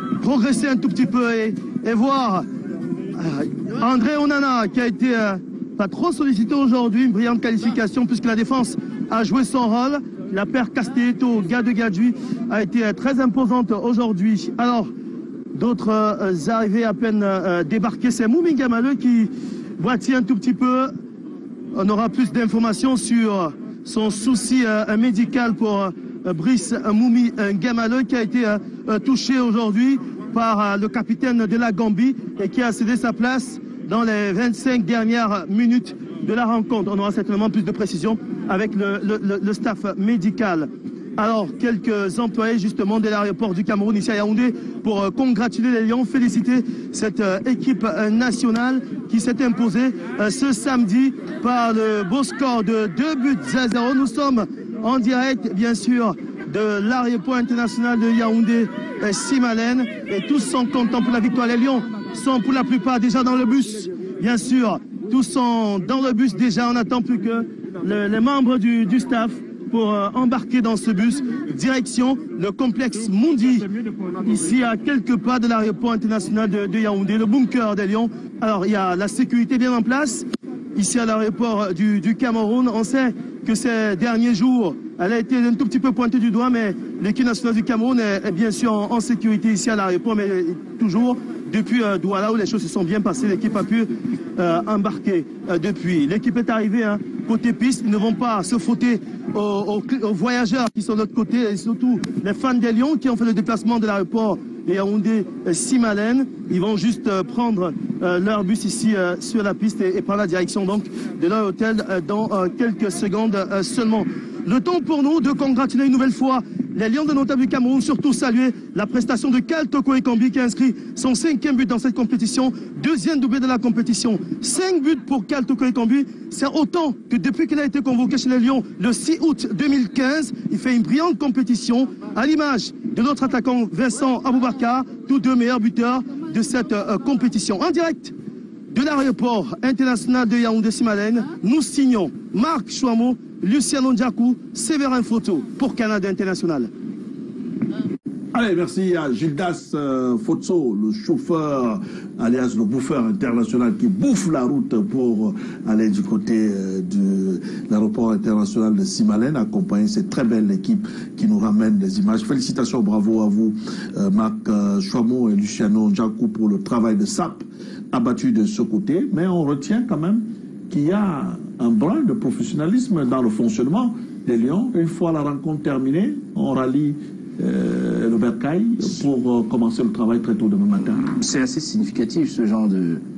et voir André Onana qui a été pas trop sollicité aujourd'hui, une brillante qualification puisque la défense a joué son rôle. La paire Castelletto, Gade-Gadui a été très imposante aujourd'hui. Alors, d'autres arrivées à peine débarquées, c'est Moumi Gamaleu qui boitille un tout petit peu. On aura plus d'informations sur son souci médical pour Brice Moumi Gamaleu qui a été touché aujourd'hui par le capitaine de la Gambie et qui a cédé sa place dans les 25 dernières minutes de la rencontre. On aura certainement plus de précisions avec le staff médical. Alors, quelques employés justement de l'aéroport du Cameroun ici à Yaoundé pour congratuler les Lions, féliciter cette équipe nationale qui s'est imposée ce samedi par le beau score de 2-0. Nous sommes en direct, bien sûr, de l'aéroport international de Yaoundé-Simalène et tous sont contents pour la victoire. Les Lions sont pour la plupart déjà dans le bus, bien sûr. Tous sont dans le bus déjà, on n'attend plus que les membres du staff pour embarquer dans ce bus, direction le complexe Mundi, ici à quelques pas de l'aéroport international de Yaoundé, le bunker des Lions. Alors il y a la sécurité bien en place, ici à l'aéroport du Cameroun. On sait que ces derniers jours, elle a été un tout petit peu pointée du doigt, mais l'équipe nationale du Cameroun est bien sûr en sécurité ici à l'aéroport, mais toujours depuis Douala où les choses se sont bien passées, l'équipe a pu embarquer depuis. L'équipe est arrivée côté piste, ils ne vont pas se frotter aux voyageurs qui sont de l'autre côté, et surtout les fans des Lions qui ont fait le déplacement de l'aéroport de Yaoundé-Simalène. Ils vont juste prendre leur bus ici sur la piste et prendre la direction donc de leur hôtel dans quelques secondes seulement. Le temps pour nous de congratuler une nouvelle fois les Lions de Notable du Cameroun, surtout saluer la prestation de Kal Toko Ekambi qui a inscrit son 5e but dans cette compétition, 2e doublé de la compétition. 5 buts pour Kal Toko Ekambi, c'est autant que depuis qu'il a été convoqué chez les Lions le 6 août 2015. Il fait une brillante compétition, à l'image de notre attaquant Vincent Aboubakar, tous deux meilleurs buteurs de cette compétition. En direct de l'aéroport international de Yaoundé-Simalène, nous signons Marc Chouamou, Luciano Ndiakou, Séverin Photo pour Canada International. Allez, merci à Gildas Fotso, le chauffeur, alias le bouffeur international qui bouffe la route pour aller du côté de l'aéroport international de Simalène, accompagner cette très belle équipe qui nous ramène des images. Félicitations, bravo à vous, Marc Chouamou et Luciano Ndiakou pour le travail de sape abattu de ce côté, mais on retient quand même qu'il y a un brin de professionnalisme dans le fonctionnement des Lions. Une fois la rencontre terminée, on rallie le bercail pour commencer le travail très tôt demain matin. C'est assez significatif ce genre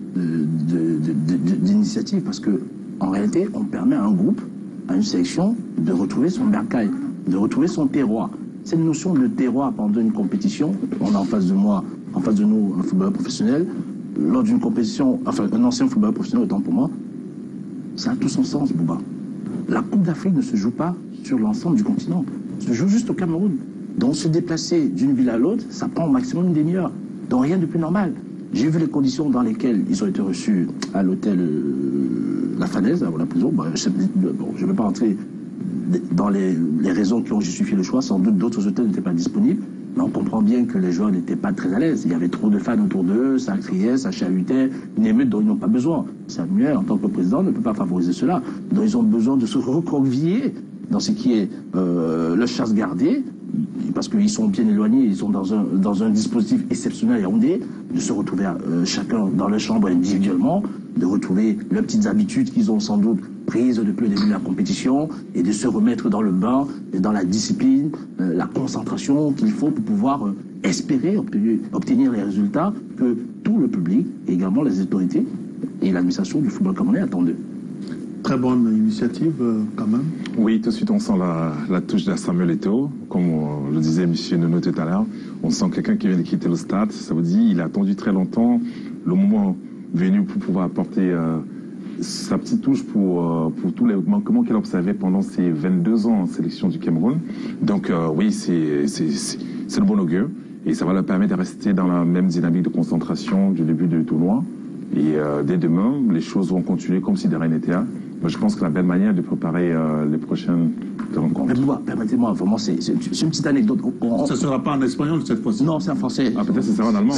d'initiative parce que en réalité, on permet à un groupe, à une sélection, de retrouver son bercail, de retrouver son terroir. Cette notion de terroir pendant une compétition, on a en face de nous un footballeur professionnel. Lors d'une compétition, enfin un ancien footballeur professionnel, autant pour moi, ça a tout son sens, Bouba. La Coupe d'Afrique ne se joue pas sur l'ensemble du continent. Elle se joue juste au Cameroun. Donc se déplacer d'une ville à l'autre, ça prend au maximum une demi-heure. Donc rien de plus normal. J'ai vu les conditions dans lesquelles ils ont été reçus à l'hôtel La Falaise, à la prison. Bon, je ne vais pas rentrer dans les raisons qui ont justifié le choix. Sans doute d'autres hôtels n'étaient pas disponibles. Mais on comprend bien que les joueurs n'étaient pas très à l'aise. Il y avait trop de fans autour d'eux, ça criait, ça chahutait, une émeute dont ils n'ont pas besoin. Samuel, en tant que président, ne peut pas favoriser cela. Donc ils ont besoin de se recroqueviller dans ce qui est leur chasse gardée, parce qu'ils sont bien éloignés, ils sont dans un dispositif exceptionnel à Yaoundé, de se retrouver chacun dans leur chambre individuellement, de retrouver leurs petites habitudes qu'ils ont sans doute prises depuis le début de la compétition et de se remettre dans le bain, et dans la discipline, la concentration qu'il faut pour pouvoir espérer obtenir les résultats que tout le public, et également les autorités et l'administration du football camerounais attendent d'eux. Très bonne initiative quand même. Oui, tout de suite on sent la touche de Samuel Eto'o, comme le disait M. Nono tout à l'heure. On sent quelqu'un qui vient de quitter le stade. Ça veut dire qu'il a attendu très longtemps le moment venu pour pouvoir apporter sa petite touche pour tous les manquements qu'il a observés pendant ses 22 ans en sélection du Cameroun. Donc oui, c'est le bon augure. Et ça va leur permettre de rester dans la même dynamique de concentration du début du tournoi. Et dès demain, les choses vont continuer comme si de rien n'était. Moi, je pense que la belle manière de préparer les prochaines rencontres. Permettez-moi, vraiment, c'est une petite anecdote. Ça ne sera pas en espagnol cette fois-ci? Non, c'est en français. Ah, peut-être que ce sera en allemand.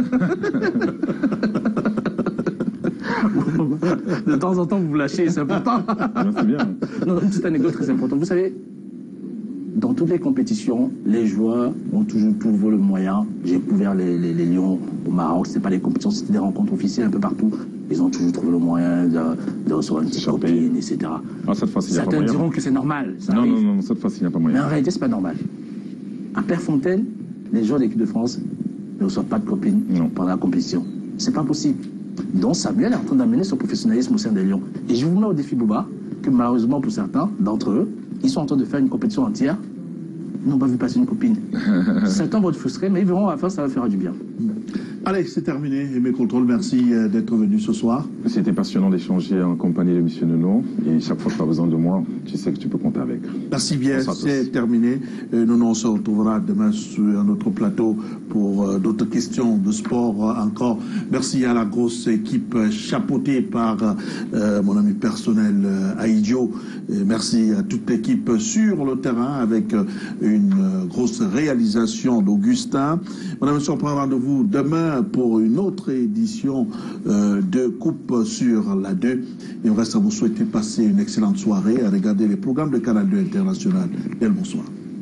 De temps en temps, vous vous lâchez, c'est important. Non, c'est bien. Non, une petite anecdote très importante. Vous savez, dans toutes les compétitions, les joueurs ont toujours trouvé le moyen. J'ai couvert les Lions au Maroc, c'était pas des compétitions, c'était des rencontres officielles un peu partout. Ils ont toujours trouvé le moyen de recevoir une petite copine, etc. Ah, cette fois-ci, certains diront que c'est normal. Non, cette fois-ci, il n'y a pas moyen. Mais en réalité, c'est pas normal. À Père-Fontaine, les joueurs de l'équipe de France ne reçoivent pas de copine pendant la compétition. C'est pas possible. Donc Samuel est en train d'amener son professionnalisme au sein des Lions. Et je vous mets au défi, Bouba, que malheureusement pour certains d'entre eux, ils sont en train de faire une compétition entière, ils n'ont pas vu passer une copine. Certains vont être frustrés, mais ils verront à la fin, ça va faire du bien. Allez, c'est terminé. Aimé Contrôle, merci d'être venu ce soir. C'était passionnant d'échanger en compagnie de M. Nono. Et chaque fois que tu as besoin de moi, tu sais que tu peux compter avec. Merci bien, c'est terminé. Nous, on se retrouvera demain sur notre plateau pour d'autres questions de sport encore. Merci à la grosse équipe chapeautée par mon ami personnel Aïdio. Merci à toute l'équipe sur le terrain avec une grosse réalisation d'Augustin. Madame, monsieur, on prend rendez-vous demain pour une autre édition de Coupe sur la 2. Il me reste à vous souhaiter passer une excellente soirée, à regarder les programmes de Canal 2 International. Et bonsoir.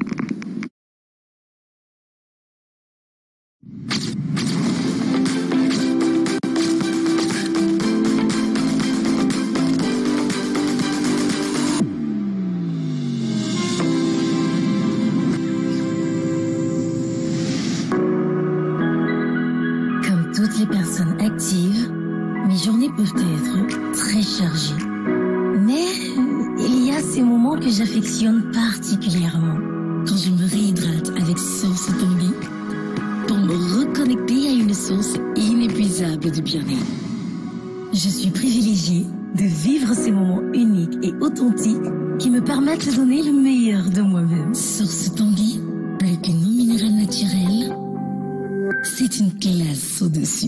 Toutes les personnes actives, mes journées peuvent être très chargées. Mais il y a ces moments que j'affectionne particulièrement. Quand je me réhydrate avec Source Tanguy pour me reconnecter à une source inépuisable de bien-être. Je suis privilégiée de vivre ces moments uniques et authentiques qui me permettent de donner le meilleur de moi-même. Source Tanguy, plus qu'une eau minérale naturelle, c'est une classe au-dessus.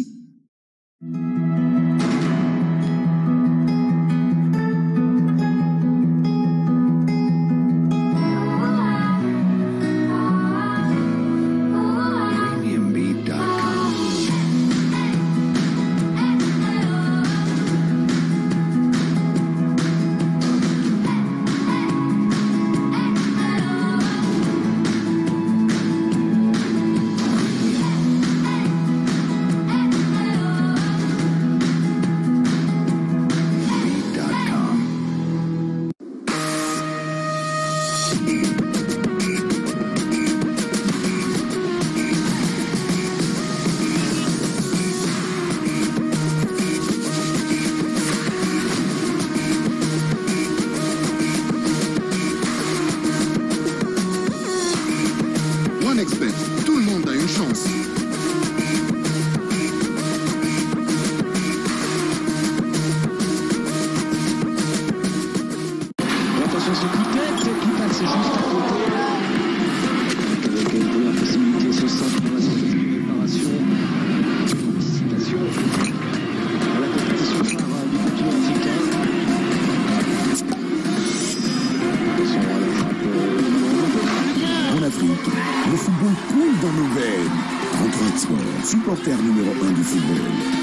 Le football coule dans nos veines. 33 Sport, supporter numéro 1 du football.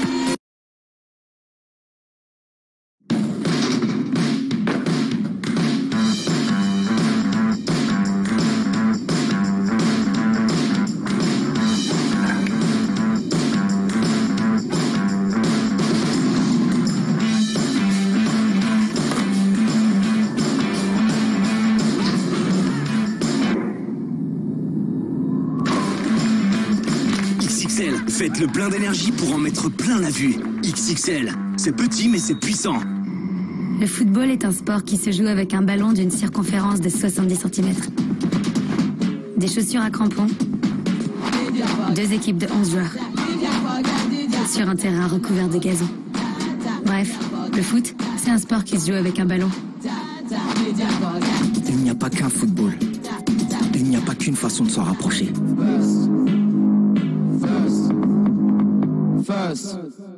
Faites le plein d'énergie pour en mettre plein la vue. XXL, c'est petit mais c'est puissant. Le football est un sport qui se joue avec un ballon d'une circonférence de 70 cm. Des chaussures à crampons. 2 équipes de 11 joueurs. Sur un terrain recouvert de gazon. Bref, le foot, c'est un sport qui se joue avec un ballon. Il n'y a pas qu'un football. Il n'y a pas qu'une façon de s'en rapprocher. First.